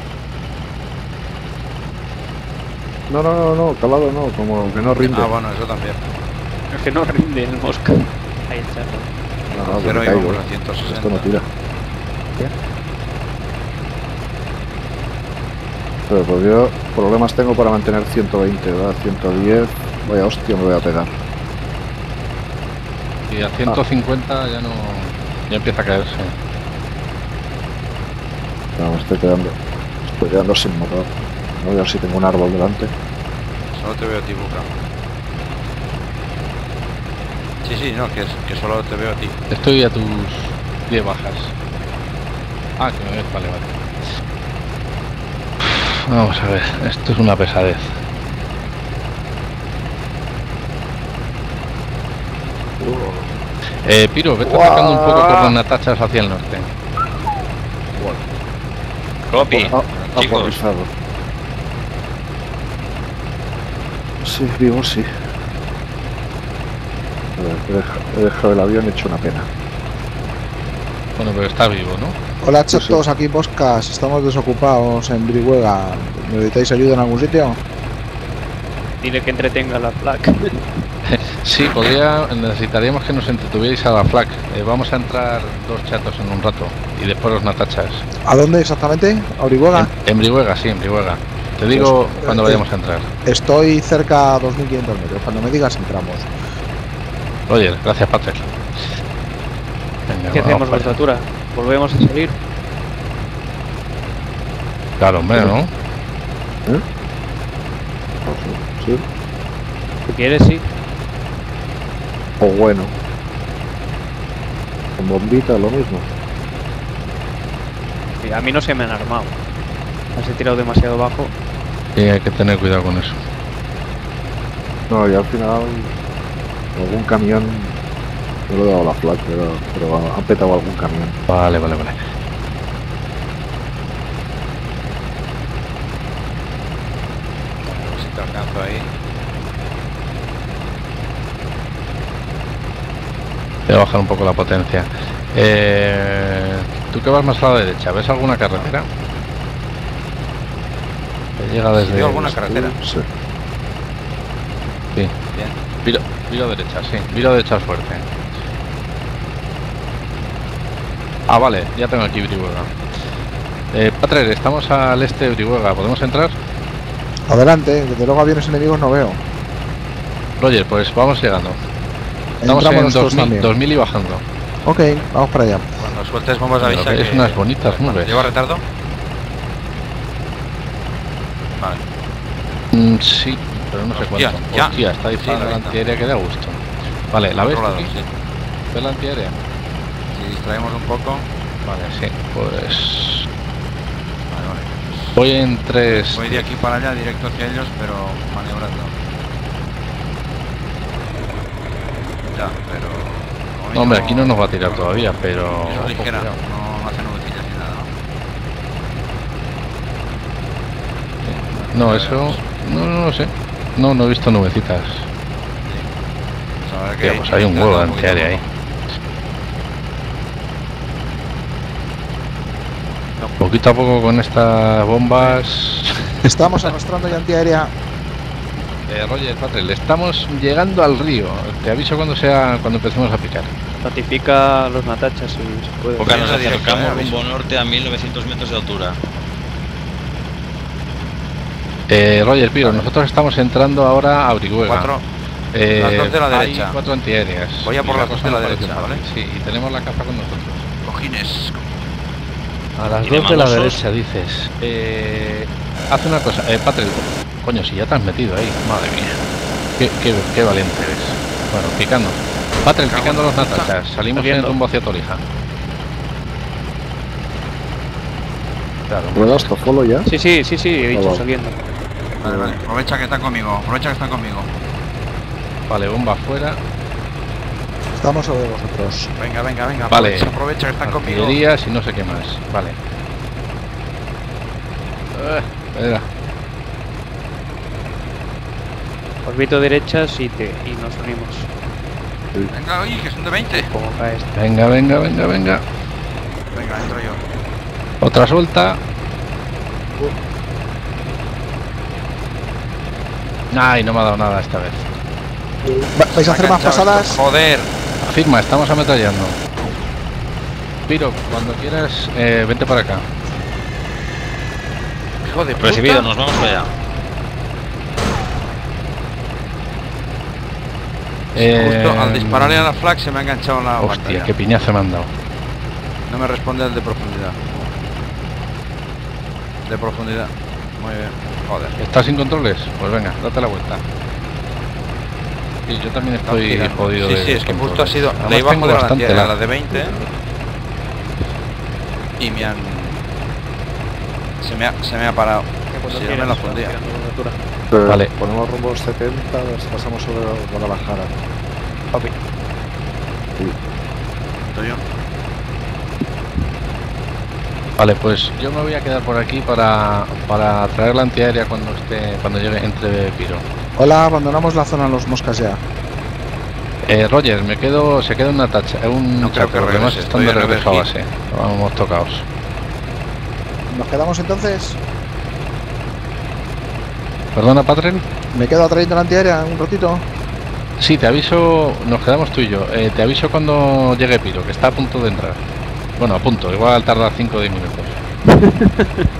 No, calado no, como que no rinde. Ah, bueno, eso también. Es que no rinde el mosca. Ahí está. No, que Pero me ahí caigo. vamos a 160. Esto no tira. Pero pues yo problemas tengo para mantener 120, ¿verdad? 110, vaya hostia me voy a pegar. Y a 150 ya no... Ya empieza a caerse. No, me estoy quedando sin motor. Voy a ver si tengo un árbol delante. Solo te veo a ti, Buca. Sí, no, que solo te veo a ti. Estoy a tus 10 bajas. Ah, que me ves, vale. Vamos a ver, esto es una pesadez. Piro, vete atacando un poco por las natachas hacia el norte. Copy. Chicos. Aporrizado. Sí, vivo, sí. A ver, he dejado el avión hecho una pena. Bueno, pero está vivo, ¿no? Hola chatos, aquí Boscas, estamos desocupados en Brihuega. ¿Necesitáis ayuda en algún sitio? Dile que entretenga la placa. Sí, necesitaríamos que nos entretuvierais a la FLAC. Vamos a entrar 2 chatos en un rato y después los natachas. ¿A dónde exactamente? ¿A Brihuega? En Brihuega, sí, en Brihuega. Te digo Pues, cuando vayamos a entrar. Estoy cerca a 2500 metros, cuando me digas entramos. Oye, gracias, Patrick. Venga, ¿Qué vamos hacemos, para allá. Gordatura? ¿Volvemos a salir? Claro, hombre, ¿no? Sí. Si quieres, sí. O bueno. Con bombita lo mismo. Sí, a mí no se me han armado. Has tirado demasiado bajo. Sí, hay que tener cuidado con eso. No, y al final algún camión, no le he dado la flag, pero han petado algún camión. Vale. A ver si te alcanzo ahí. Voy a bajar un poco la potencia. Tú que vas más a la derecha, ¿ves alguna carretera? Que llega desde... ¿Veo alguna carretera? Sí. Sí. Bien. Viro derecha, sí. Viro derecha fuerte. Ah, vale, ya tengo aquí Brihuega. Patrer, estamos al este de Brihuega, ¿podemos entrar? Adelante, desde luego aviones enemigos no veo. Roger, pues vamos llegando. Estamos Entramos en nosotros 2000, también. 2000 y bajando. Ok, vamos para allá. Cuando sueltes bombas de Pero avisa que es que... unas bonitas nubes. ¿Lleva retardo? Vale. Sí, pero no sé Hostia, cuánto. ya. Hostia, está disparando Sí, la la antiaérea que da gusto. Vale, ¿la ves? Otro lado, aquí? sí. ¿Ves la antiaérea? Si distraemos un poco... Vale, sí, pues... Vale, vale. Voy en 3... Voy de aquí para allá, directo hacia ellos, pero maniobrando. Ya, pero... como No, hombre, mínimo- aquí no nos va a tirar todavía, pero... Eso es ligera, Ojo, cuidado. no hace nubecillas ni nada, No, eso... No lo sé. No he visto nubecitas. ¿no? Pues habrá que Hostia, pues hay un ir huevo de un poquito antiaérea ahí. Poquito a poco con estas bombas... Estamos arrastrando ya antiaérea. Roger, Patrick, estamos llegando al río. Te aviso cuando empecemos a picar. Ratifica los natachas si se puede. Porque nos Esa dirección, acercamos aviso. rumbo norte a 1900 metros de altura. Roger, Piro, nosotros estamos entrando ahora a Brihuega. 4, las dos de la hay derecha. 4 antiaéreas. Voy a por Y las cosa dos de la no parece derecha, fácil. ¿vale? Sí, y tenemos la caza con nosotros. cojines. A las ¿Y de 2 de la manosos? derecha, dices. Haz una cosa, Patrick. Coño, si ya te has metido ahí. Madre mía. Qué valiente eres. Bueno, picando. Patrick, Cago picando en los la puta. natachas. Salimos en Saliendo. rumbo hacia Torija. Claro. ¿Ruedas follow ya? Sí, he dicho Vale. saliendo. Vale, vale. Aprovecha que están conmigo. Aprovecha que están conmigo. Vale, bomba afuera. Estamos sobre vosotros. Venga, venga, venga. Vale. Aprovecha que están conmigo. Artillerías y no sé qué más. Vale. Espera. Orbito derechas y nos unimos. Venga, oye, que son de 20. Como cae este. Venga. Venga, entro yo. Otra suelta. Ay, no me ha dado nada esta vez. ¿Vais a hacer más Enganchado pasadas? esto, joder. Afirma, estamos ametrallando. Piro, cuando quieras, vente para acá. Hijo de puta. Recibido, nos vamos para allá. Justo al dispararle a la flag se me ha enganchado en la Hostia, pantalla. qué piñazo me han dado. No me responde el de profundidad. De profundidad. Muy bien. Joder. ¿Estás sin controles? Pues venga, date la vuelta. Sí, yo también estoy Girando. jodido Sí, de sí, es que justo ha controles. sido. Además Le iba a tengo joder a la bastante tierra, a la lag. de 20. Y me han. Se me ha parado. Cuando Si no quieras, me la estamos fundía. tirando de altura. Vale. Ponemos rumbo 70, pasamos sobre Guadalajara. Papi. Estoy yo. Vale, pues yo me voy a quedar por aquí para traer la antiaérea cuando llegue entre Piro. Hola, abandonamos la zona Los Moscas ya. Roger, se queda una tacha, No creo que los demás regrese, están de estoy en regreso a reverse. base. Vamos tocaos. ¿Nos quedamos entonces? ¿Perdona, Patrick? ¿Me quedo trayendo la antiaérea un ratito? Sí, te aviso, nos quedamos tú y yo. Te aviso cuando llegue Piro, que está a punto de entrar. Bueno, a punto, igual tarda 5 o 10 minutos.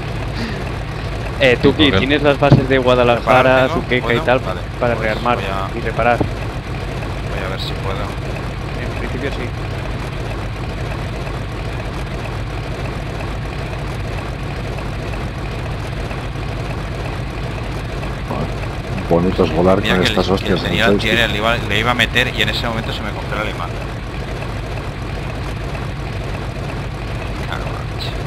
Tuki, porque- ¿tienes las bases de Guadalajara, ¿Reparar tengo? Zuqueca y ¿Puedo? tal Vale, para pues rearmar voy a- y reparar? Voy a ver si puedo. En principio sí. Bonito es volar Mira con que estas que hostias. tenía en la el joystick. antiaérea, le iba a meter y en ese momento se me congeló la imagen. Cago en la leche.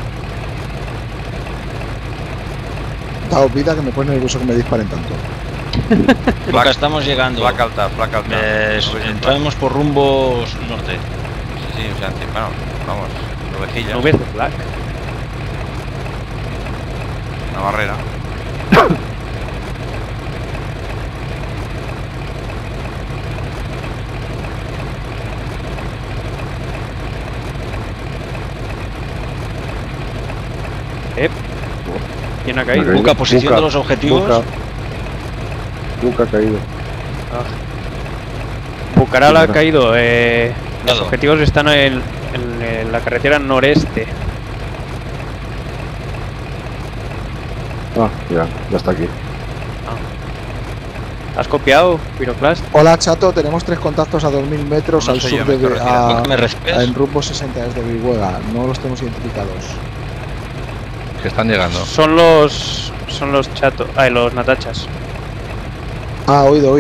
Daos vida que me pone nervioso que me disparen tanto. Acá estamos llegando. Flaca alta, flaca alta. Entramos por rumbos norte. Sí, o sea, bueno, vamos, nubecillas, ¿Nubes de black? una barrera. ¿Quién ha caído? Busca posición Busca, de los objetivos. Buca ha caído. Bucaral ha caído. Los Cuidado. objetivos están en la carretera noreste. Ah, ya está aquí. ¿Has copiado, Pyroclast? Hola Chato, tenemos 3 contactos a 2000 metros No al soy sur yo, me de estoy retirando. ¿Me respetas? en rumbo 60 desde Brihuega. No los tenemos identificados. Que están llegando. Son los chatos. Los natachas. Ah, oído.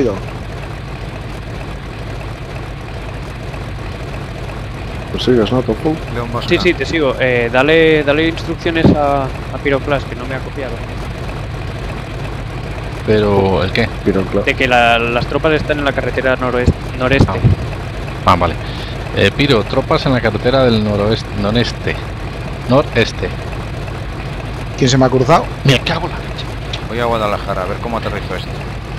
Pues sigues, ¿no, Tofu? León Mosca. Sí, te sigo. Dale instrucciones a Pyroclast, que no me ha copiado. Pero, ¿el qué? De que las tropas están en la carretera noreste. Ah, vale. Piro, tropas en la carretera del noreste. Noreste. ¿Quién se me ha cruzado? Me cago en la leche. Voy a Guadalajara a ver cómo aterrizo esto.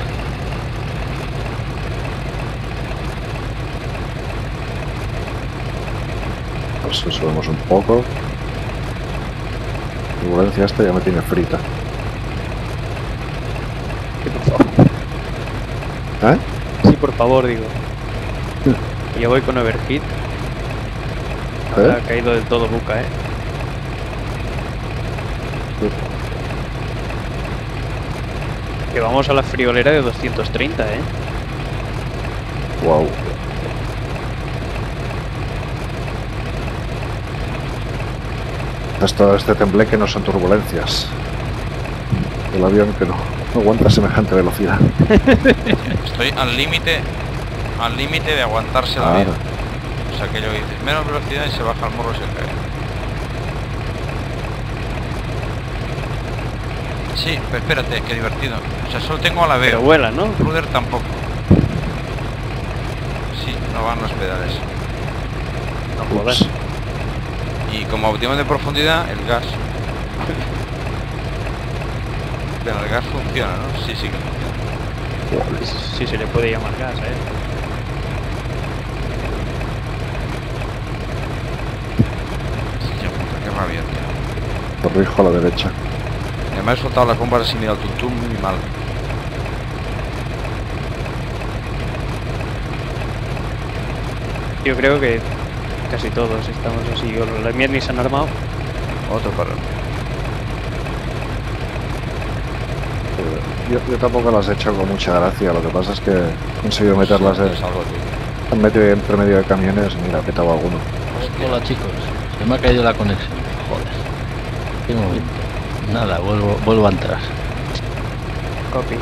Pues subimos un poco. La turbulencia esta ya me tiene frita. Sí, por favor. ¿Eh? Sí, por favor, digo. Yo voy con Overheat. Ahora ha caído del todo Buca, Que vamos a la friolera de 230, Wow. Este tembleque no son turbulencias. El avión que no aguanta semejante velocidad. Estoy al límite de aguantarse la vida. O sea, que yo dices menos velocidad y se baja el morro y se cae. Sí, pero espérate, qué divertido. O sea, solo tengo a la Pero veo. vuela, ¿no? Ruder tampoco. Sí, no van los pedales. No jodas. Y como optimos de profundidad, el gas. Pero el gas funciona, ¿no? Sí, sí que funciona. Sí se le puede llamar gas, Sí, ya, puta, qué rabia, tío. Torrijo a la derecha. Y me he soltado las bombas así medio al tuntum muy mal. Yo creo que casi todos estamos así. Los mías ni se han armado. Otro parón. Yo tampoco las he hecho con mucha gracia. Lo que pasa es que he conseguido meterlas Es algo, tío. entre medio de camiones. Mira, he petado alguno. Hola chicos, se me ha caído la conexión. Joder. Qué momento. Nada, vuelvo a entrar. Copy.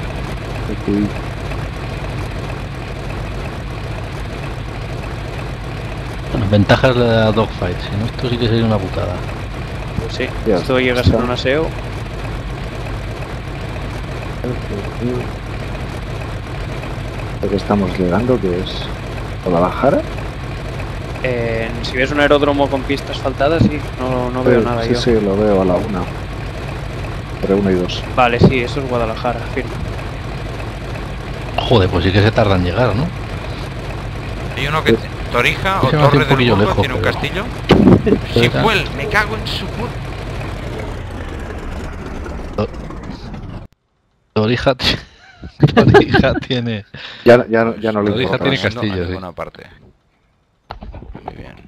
Bueno, ventajas de la dogfight, si no esto sí que sería una putada. Pues sí, Ya esto llega a ser está. un aseo. ¿A qué estamos llegando? Que es Guadalajara. Si ves un aeródromo con pista asfaltada, sí, no veo nada sí, yo. Sí, lo veo a la 1. Entre 1 y 2. Vale, sí, eso es Guadalajara, firme. Joder, pues sí que se tarda en llegar, ¿no? Hay uno que... Torija o Ese me hace Torre un poquillo del Burgo lejos, tiene un pero- castillo. Pero está- Sifuel, me cago en su puta. Torija tiene... Ya no le Torija importa. tiene No, castillo, a sí. ninguna parte. Muy bien.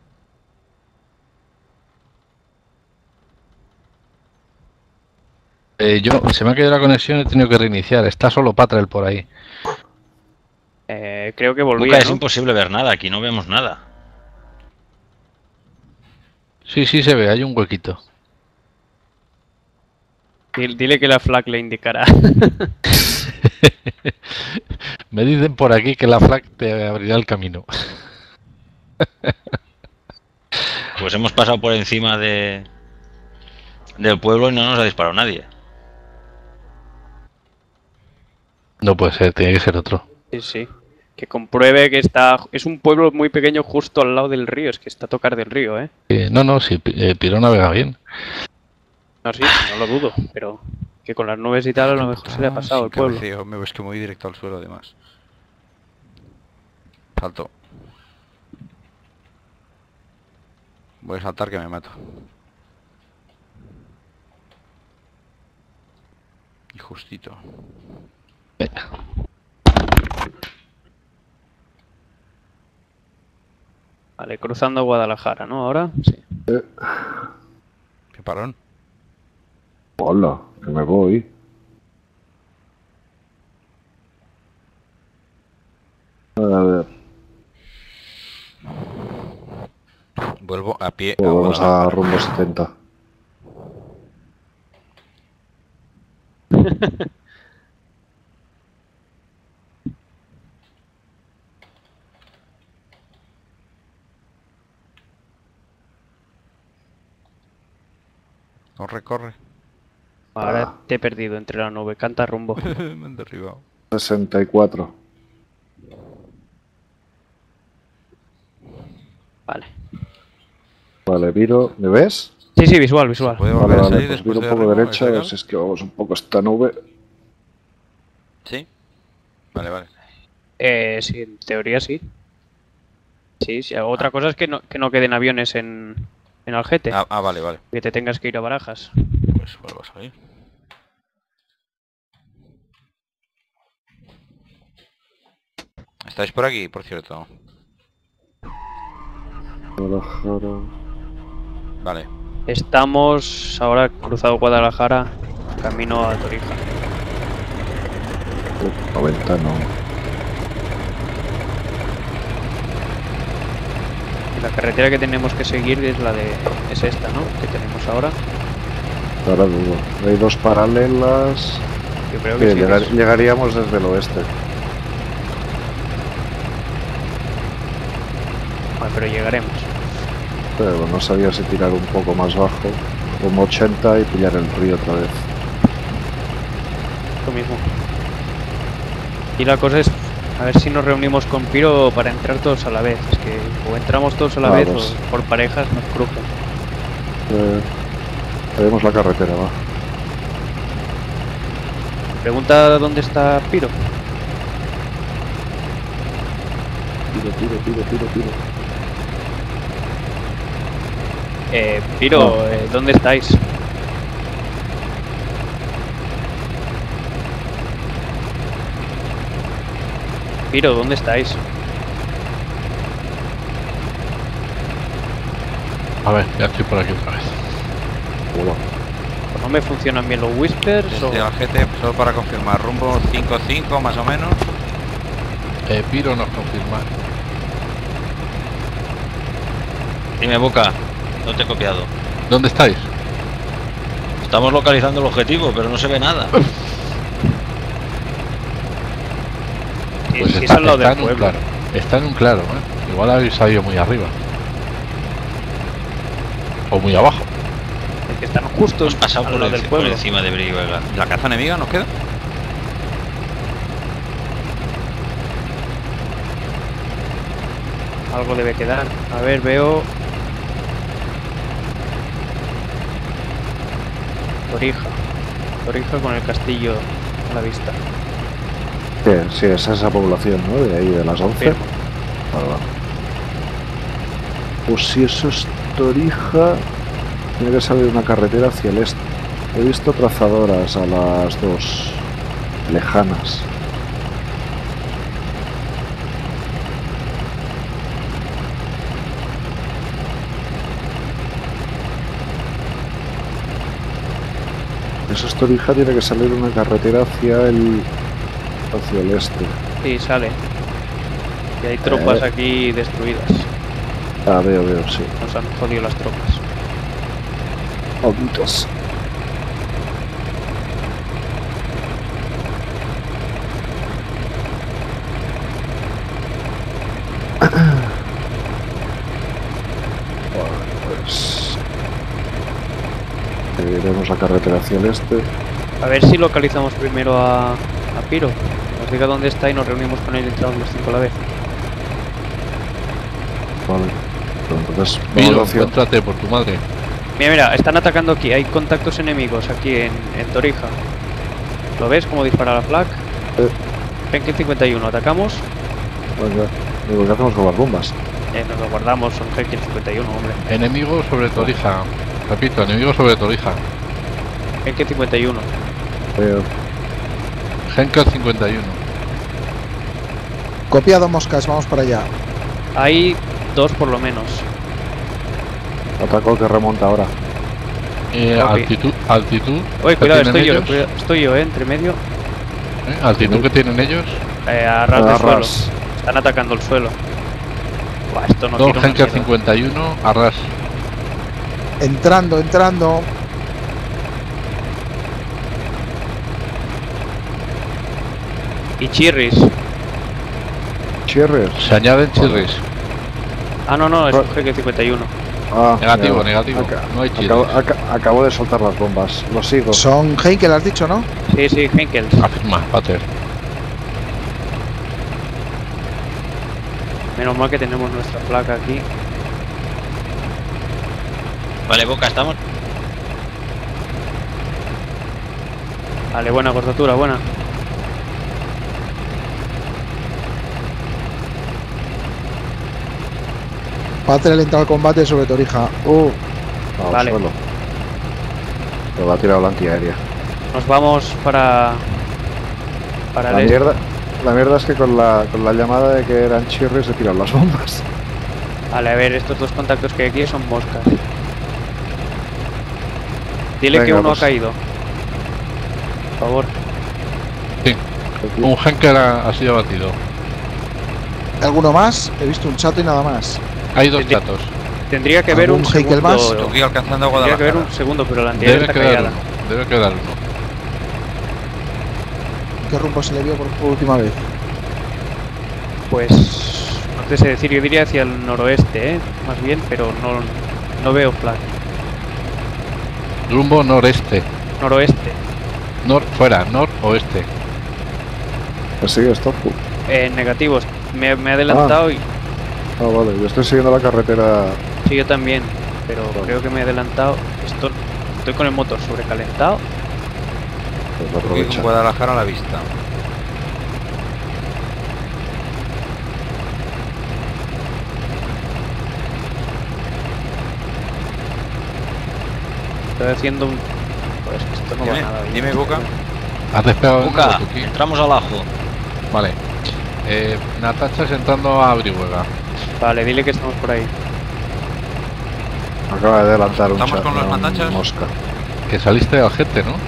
Se me ha caído la conexión y he tenido que reiniciar. Está solo Patrel por ahí. Creo que volvía, Buca, es ¿no? imposible ver nada, aquí no vemos nada. Sí, sí se ve, hay un huequito. Dile que la flag le indicará. Me dicen por aquí que la flag te abrirá el camino. Pues hemos pasado por encima del pueblo y no nos ha disparado nadie. No puede ser, tiene que ser otro. Sí, sí. Que compruebe que es un pueblo muy pequeño justo al lado del río. Es que está a tocar del río, ¿eh? No, sí, Piro navega bien. No, sí, no lo dudo. Pero que con las nubes y tal a lo mejor se le ha pasado al pueblo. Me ves que muy directo al suelo además. Salto. Voy a saltar que me mato. Y justito. Vale, cruzando Guadalajara, ¿no? Ahora sí. ¿Qué parón? Hola, que me voy. A ver, Vuelvo a pie pues a vamos a Guadalajara. rumbo 70. Corre, corre. Ahora te he perdido entre la nube. Canta rumbo. Me han derribado. 64. Vale. Vale, viro, ¿me ves? Sí, sí, visual, visual. ¿Puede Vale, volver a vale, salir pues después viro de un poco arriba, derecha, a ese ver gal? si es que vamos un poco esta nube. ¿Sí? Vale, vale. Sí, en teoría sí. Sí, sí. Otra cosa es que no queden aviones en Algete. Vale, vale. Que te tengas que ir a Barajas. Pues vuelvo a salir. ¿Estáis por aquí, por cierto? Guadalajara. Vale. Estamos ahora cruzado Guadalajara, camino a Torija. 90 no. La carretera que tenemos que seguir es esta, ¿no? Que tenemos ahora. Ahora dudo. Hay dos paralelas. Yo creo que sí. Llegaríamos desde el oeste. Bueno, pero llegaremos. Pero no sabía si tirar un poco más bajo, como 80 y pillar el río otra vez. Lo mismo. Y la cosa es a ver si nos reunimos con Piro para entrar todos a la vez. Es que o entramos todos a la vez Vamos. o por parejas nos crujen. Tenemos la carretera, va. Pregunta dónde está Piro. Tiro. Piro, ¿dónde estáis? Piro, ¿dónde estáis? A ver, ya estoy por aquí otra vez. Hola. ¿No me funcionan bien los whispers? O... Desde Algete, solo para confirmar, rumbo 5-5 más o menos. Piro nos confirma. Dime, Boca, no te he copiado. ¿Dónde estáis? Estamos localizando el objetivo, pero no se ve nada. Sí, sí, es al lado está del en un pueblo. claro. Está en un claro, ¿eh? Igual habéis salido muy arriba. O muy abajo. Es que están justo Hemos pasado al por, lado del por pueblo. encima de Brihuega. ¿La caza enemiga nos queda? Algo debe quedar. A ver, veo... Torija con el castillo a la vista. Sí, es esa población, ¿no? De ahí, de las 11. Firmo. Vale, vale. Pues si eso es Torija, tiene que salir una carretera hacia el este. He visto trazadoras a las 2 lejanas. Eso es Torija, tiene que salir una carretera hacia el este. Sí, sale. Y hay tropas aquí destruidas. Ah, veo, sí. Nos han jodido las tropas. Malditos. Pues seguiremos la carretera hacia el este. A ver si localizamos primero a Piro. Nos diga dónde está y nos reunimos con él y entramos los 5 a la vez. Vale. Pero entonces Piro, vamos hacia... encuéntrate por tu madre. Mira, mira, están atacando aquí. Hay contactos enemigos aquí en Torija. ¿Lo ves? Cómo dispara la flag. Penkin 51, atacamos. Venga. Digo, ¿qué hacemos con las bombas? Nos lo guardamos, son Penkin 51, hombre. Enemigo sobre Torija. Repito, enemigo sobre Torija. Penkin 51. Veo. Henkel 51. Copiado, moscas, vamos para allá. Hay 2 por lo menos. Atacó que remonta ahora. Altitud. Uy, ¿qué cuidado, tienen ellos? estoy yo, entre medio. Altitud que tienen ellos. A ras de A suelo. ras. Están atacando el suelo. Buah, esto no 2 tira una Henkel mierda. 51 a ras. Entrando, entrando. Y chirris. Chirres. Se añaden chirris. Ah, no, es un GQ51. Ah, Negativo, mira. negativo. No hay chirris. Acabo de soltar las bombas. Lo sigo. Son Heinkel, has dicho, ¿no? Sí, Henkels. Afirma, Pater. Menos mal que tenemos nuestra placa aquí. Vale, Boca, estamos. Vale, buena cortatura, buena. Patrel entra al combate sobre Torija. Al Vale. suelo. Lo ha tirado la antiaérea. Nos vamos para La el este. mierda es que con la llamada de que eran chirres se tiran las bombas. Vale, a ver, estos 2 contactos que hay aquí son moscas. Dile que Venga, uno pues. ha caído. Por favor. Un Henkel ha sido abatido. ¿Alguno más? He visto un chato y nada más. Hay 2 Tendría- chatos. Tendría que haber un ¿Algún Heinkel segundo. más? Estoy alcanzando a Tendría que haber Guadalajara. un segundo, pero la antiaérea Debe está quedar callada. uno. Debe quedar uno. ¿Qué rumbo se le vio por última vez? Pues no te sé decir, yo diría hacia el noroeste, más bien, pero no veo flag. Rumbo noreste. Noroeste. Fuera, noroeste. Me sigue esto. Negativos. Me he adelantado y Ah, vale. Yo estoy siguiendo la carretera. sí, yo también, pero Vale. creo que me he adelantado. Estoy con el motor sobrecalentado. Pues lo Estoy aprovecha. con Guadalajara a la vista. Estoy haciendo un... Pues esto no va nada bien. Dime, Boca. Has despegado el Boca, nuevo, Tuki. entramos al ajo. Vale. Natacha entrando a Brihuega. Vale, dile que estamos por ahí. Acaba de adelantar un ¿Estamos con los una matachas? mosca. Que saliste al gente, ¿no?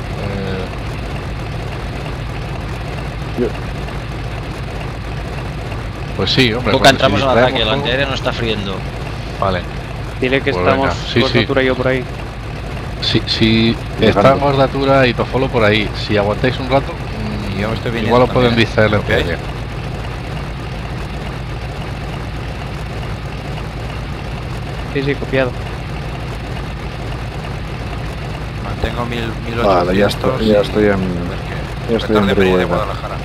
Pues sí, hombre. Boca, porque entramos si al ataque, distraemos la todo- antiaérea no está friendo. Vale. Dile que Pues estamos venga, sí, con sí. altura yo por ahí. Si estamos de altura y Tofolo por ahí, si aguantáis un rato, Y yo me estoy viniendo igual os pueden también, distraer la ¿copiáis? antiaérea. Sí, copiado. Mantengo 1800. Vale, ya estoy en. a ver qué ya estoy en tarde venir de Brihuega. Guadalajara.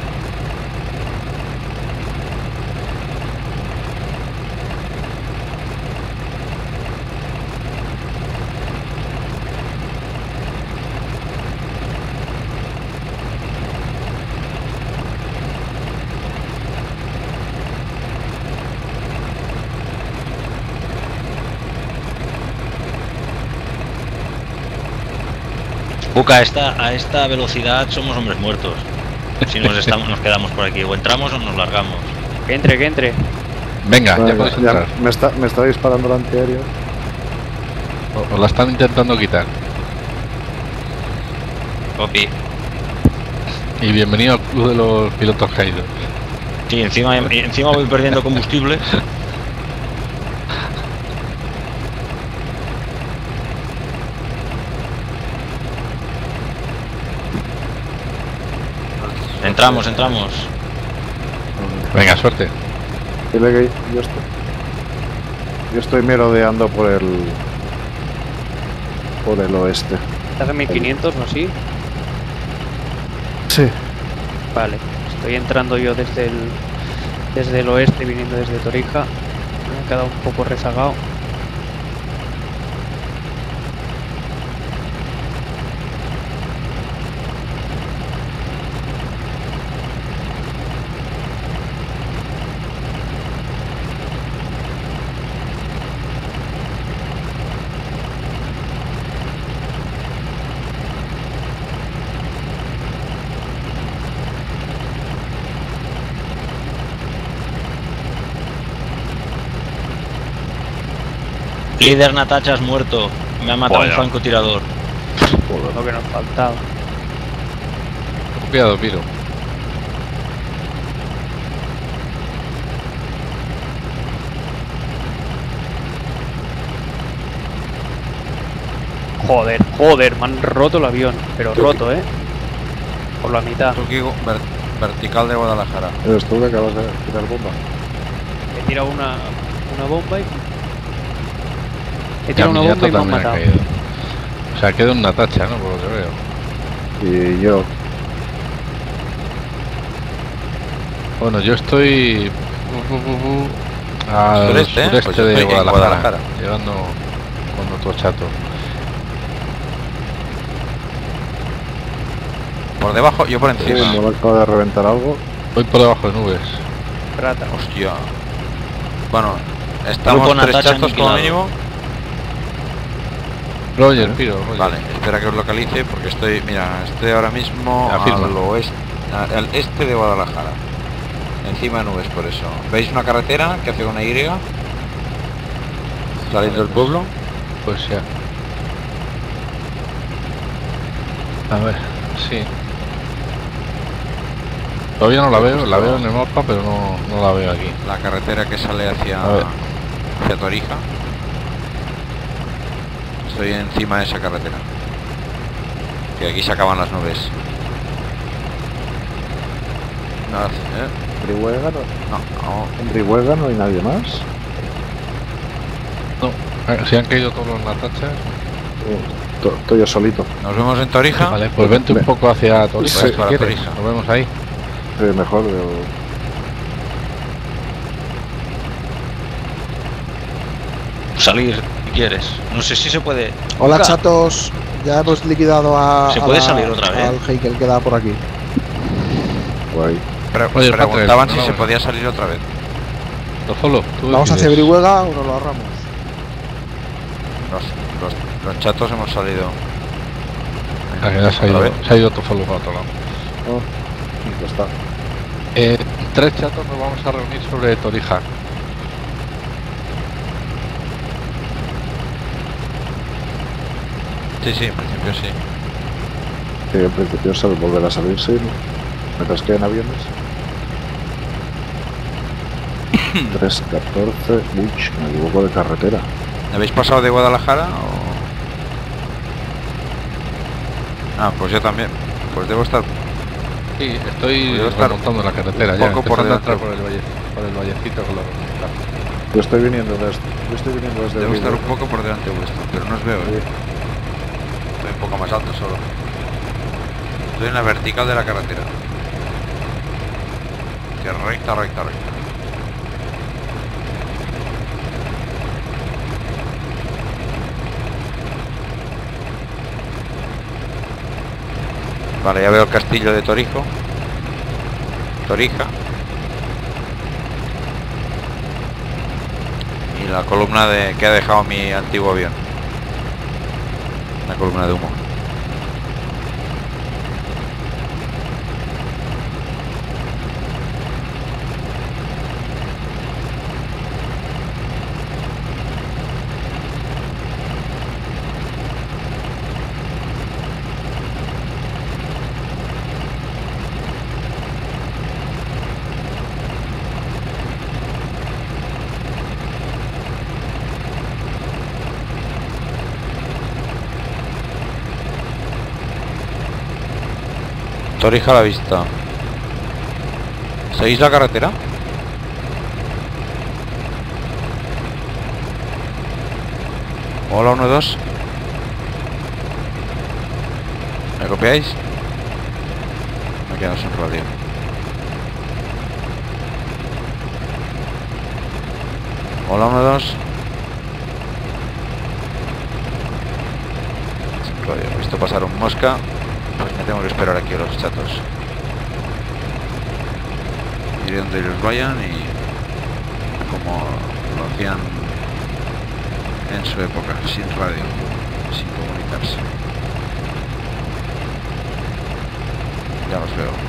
Boca, a esta velocidad somos hombres muertos. Si nos quedamos por aquí, o entramos o nos largamos. Que entre. Venga, ya Vale, podéis ya entrar. me está disparando la antiaérea. Os la están intentando quitar. Copy. Y bienvenido al club de los pilotos caídos. Sí, encima voy perdiendo combustible. Entramos. Venga, suerte. Dile que yo estoy merodeando por el oeste. ¿Estás a 1500 o así? Sí. Vale. Estoy entrando yo desde el oeste, viniendo desde Torija. Me he quedado un poco rezagado. Líder Natachas muerto. Me ha matado un francotirador. Lo que nos faltaba. Cuidado, Piro. Joder, me han roto el avión. Pero roto, por la mitad. Turquía vertical de Guadalajara. ¿Eres tú que acabas de tirar bomba? He tirado una bomba y... He Ya, tirado una mi bomba y yato me han también ha matado. caído. O sea, queda una tacha, ¿no? Por lo que veo. Y yo. Bueno, yo estoy al Sureste, sureste, pues yo de estoy en Guadalajara, Guadalajara. llegando con otro chato. Por debajo, yo por encima. Me acaba de reventar algo. Voy por debajo de nubes. Trata. Hostia. Bueno, estamos Grupo 3 Natacha chatos como aniquilado. mínimo. Roger, Piro, Roger. Vale, espera que os localice porque estoy, mira, estoy ahora mismo Afirma. al oeste, al este de Guadalajara. Encima de nubes, por eso. ¿Veis una carretera que hace una Y? Saliendo del pueblo. Pues ya. A ver, sí. Todavía no la veo, la veo en el mapa, pero no la veo aquí. La carretera que sale hacia A ver. Torija. Estoy encima de esa carretera. Que aquí se acaban las nubes. No, ¿Brihuega no. ¿En Brihuega no hay nadie más? No, se han caído todos los natachas. Estoy yo solito. Nos vemos en Torija. Vale, pues vente un poco hacia Torija, Sí, si para quieres. Torija. Nos vemos ahí. Mejor. Salir, si quieres. No sé si se puede. Hola, Nunca. chatos. Ya hemos liquidado ¿Se puede salir otra vez? al Heikel que da por aquí. Guay. Oye, Preguntaban Patrick, si no, se no. podía salir otra vez. Solo, tú ¿Vamos hacia decides. Brihuega o nos lo ahorramos? Los chatos hemos salido. Ah, que ya se ha Otra ido, vez. se ha ido Tofolo para otro lado. Ya está. 3 chatos nos vamos a reunir sobre Torija. Sí, en principio sí. Que en principio sabe volver a salirse, ¿no? Mientras queden aviones. 314. Uy, me equivoco de carretera. ¿Habéis pasado de Guadalajara o...? Ah, pues yo también. Pues debo estar... Sí, estoy Podría estar remontando la carretera un ya, poco por empezando a entrar delante. por el vallecito con la remontada. Yo estoy viniendo desde Debo estar un Brihuega. poco por delante vuestro, pero no os veo, ¿eh? Estoy un poco más alto solo. Estoy en la vertical de la carretera. Que recta. Vale, ya veo el castillo de Torija. Y la columna que ha dejado mi antiguo avión. La columna de humo. Torija a la vista. ¿Seguís la carretera? Hola, 1-2. ¿Me copiáis? Me quedo sin radio. Hola, 1-2. Sin radio. He visto pasar un mosca. Pues me tengo que esperar aquí a los chatos. Iré donde ellos vayan y como lo hacían en su época, sin radio, sin comunicarse. Ya los veo.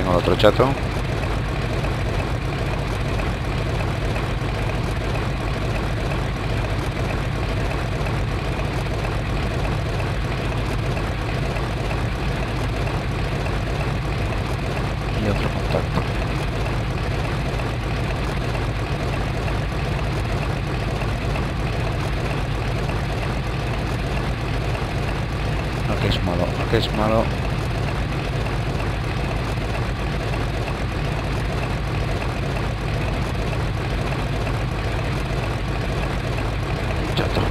tengo el otro chato. Y otro contacto. No, que es malo, no, que es malo. Chato.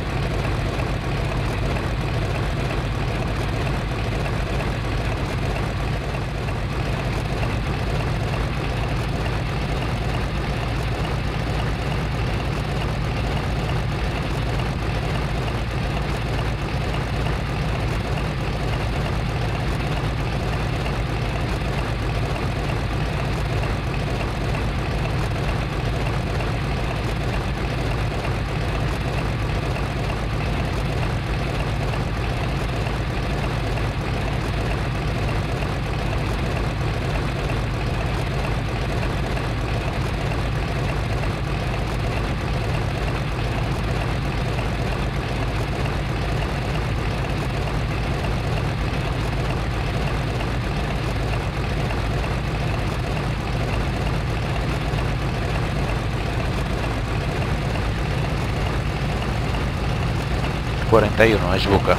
...41, es Buca.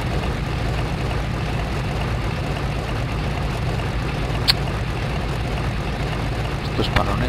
Estos panones.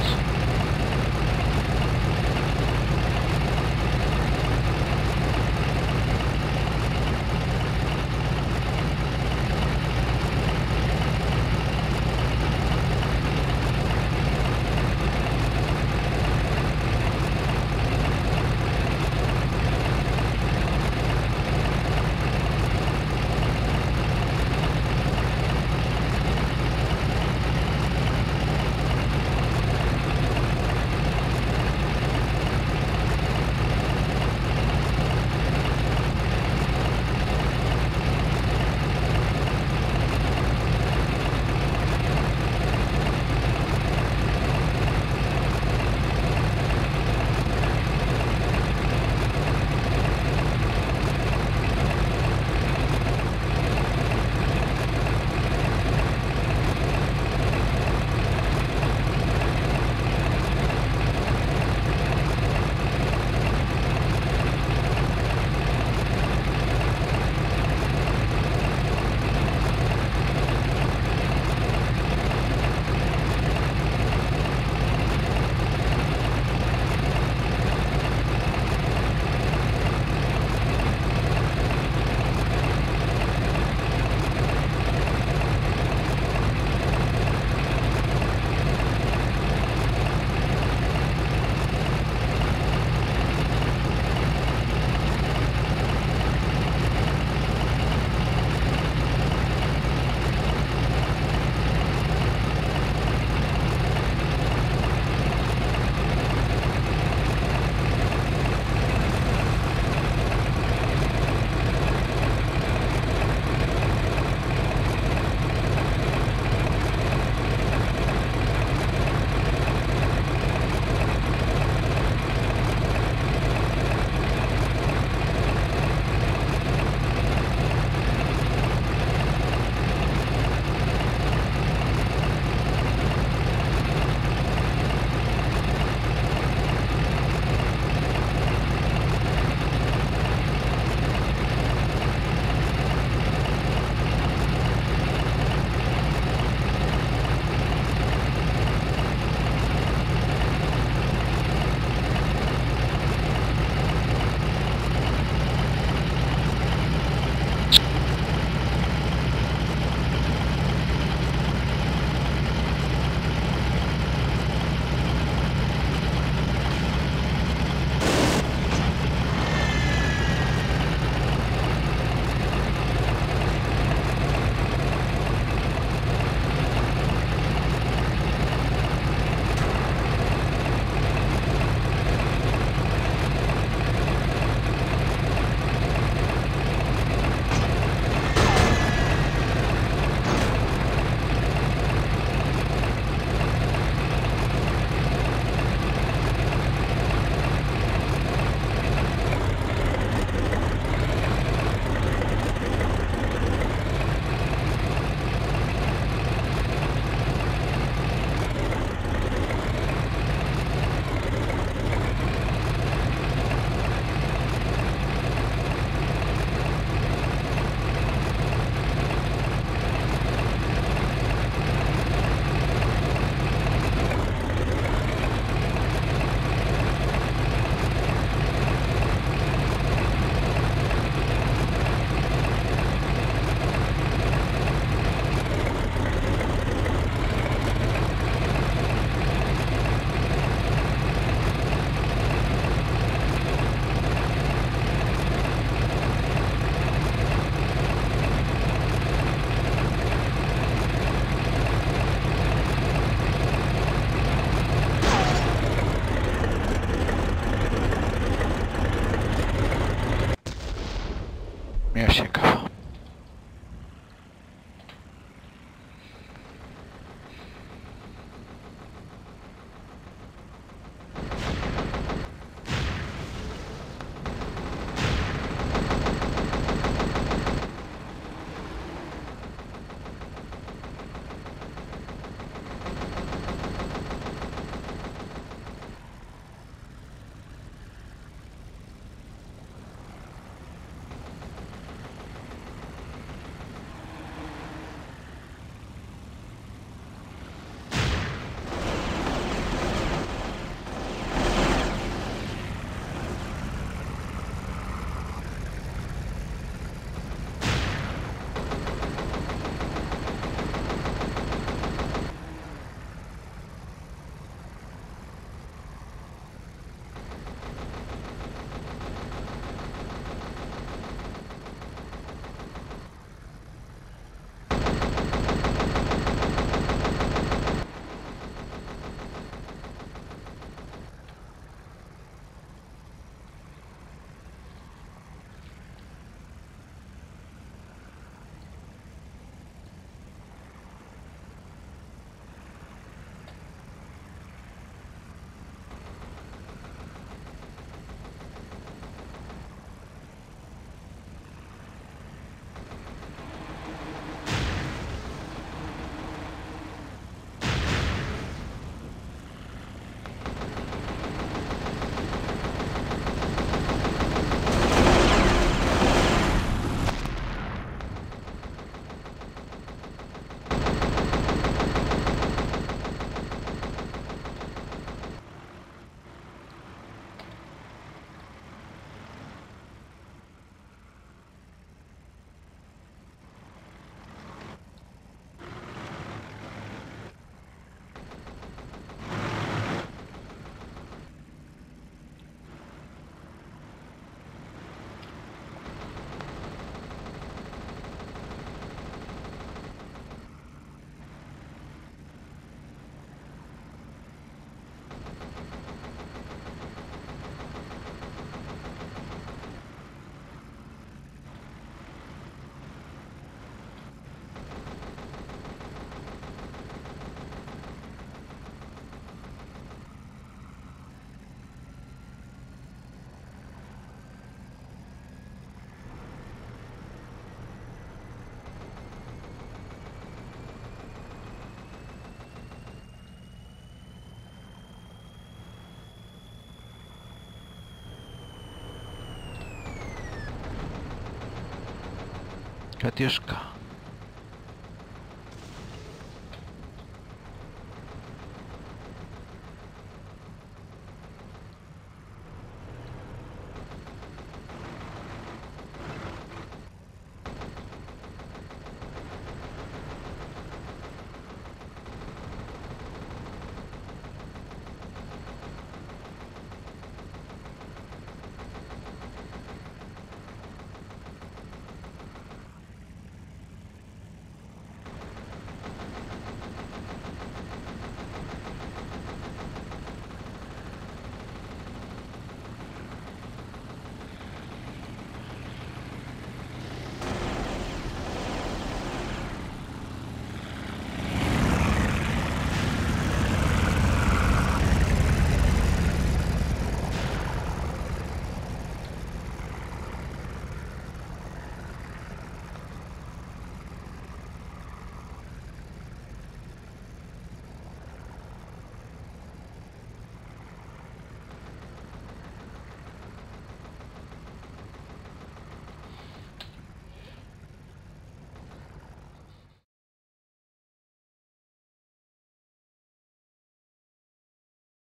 Mira, se acaba. Katiuska.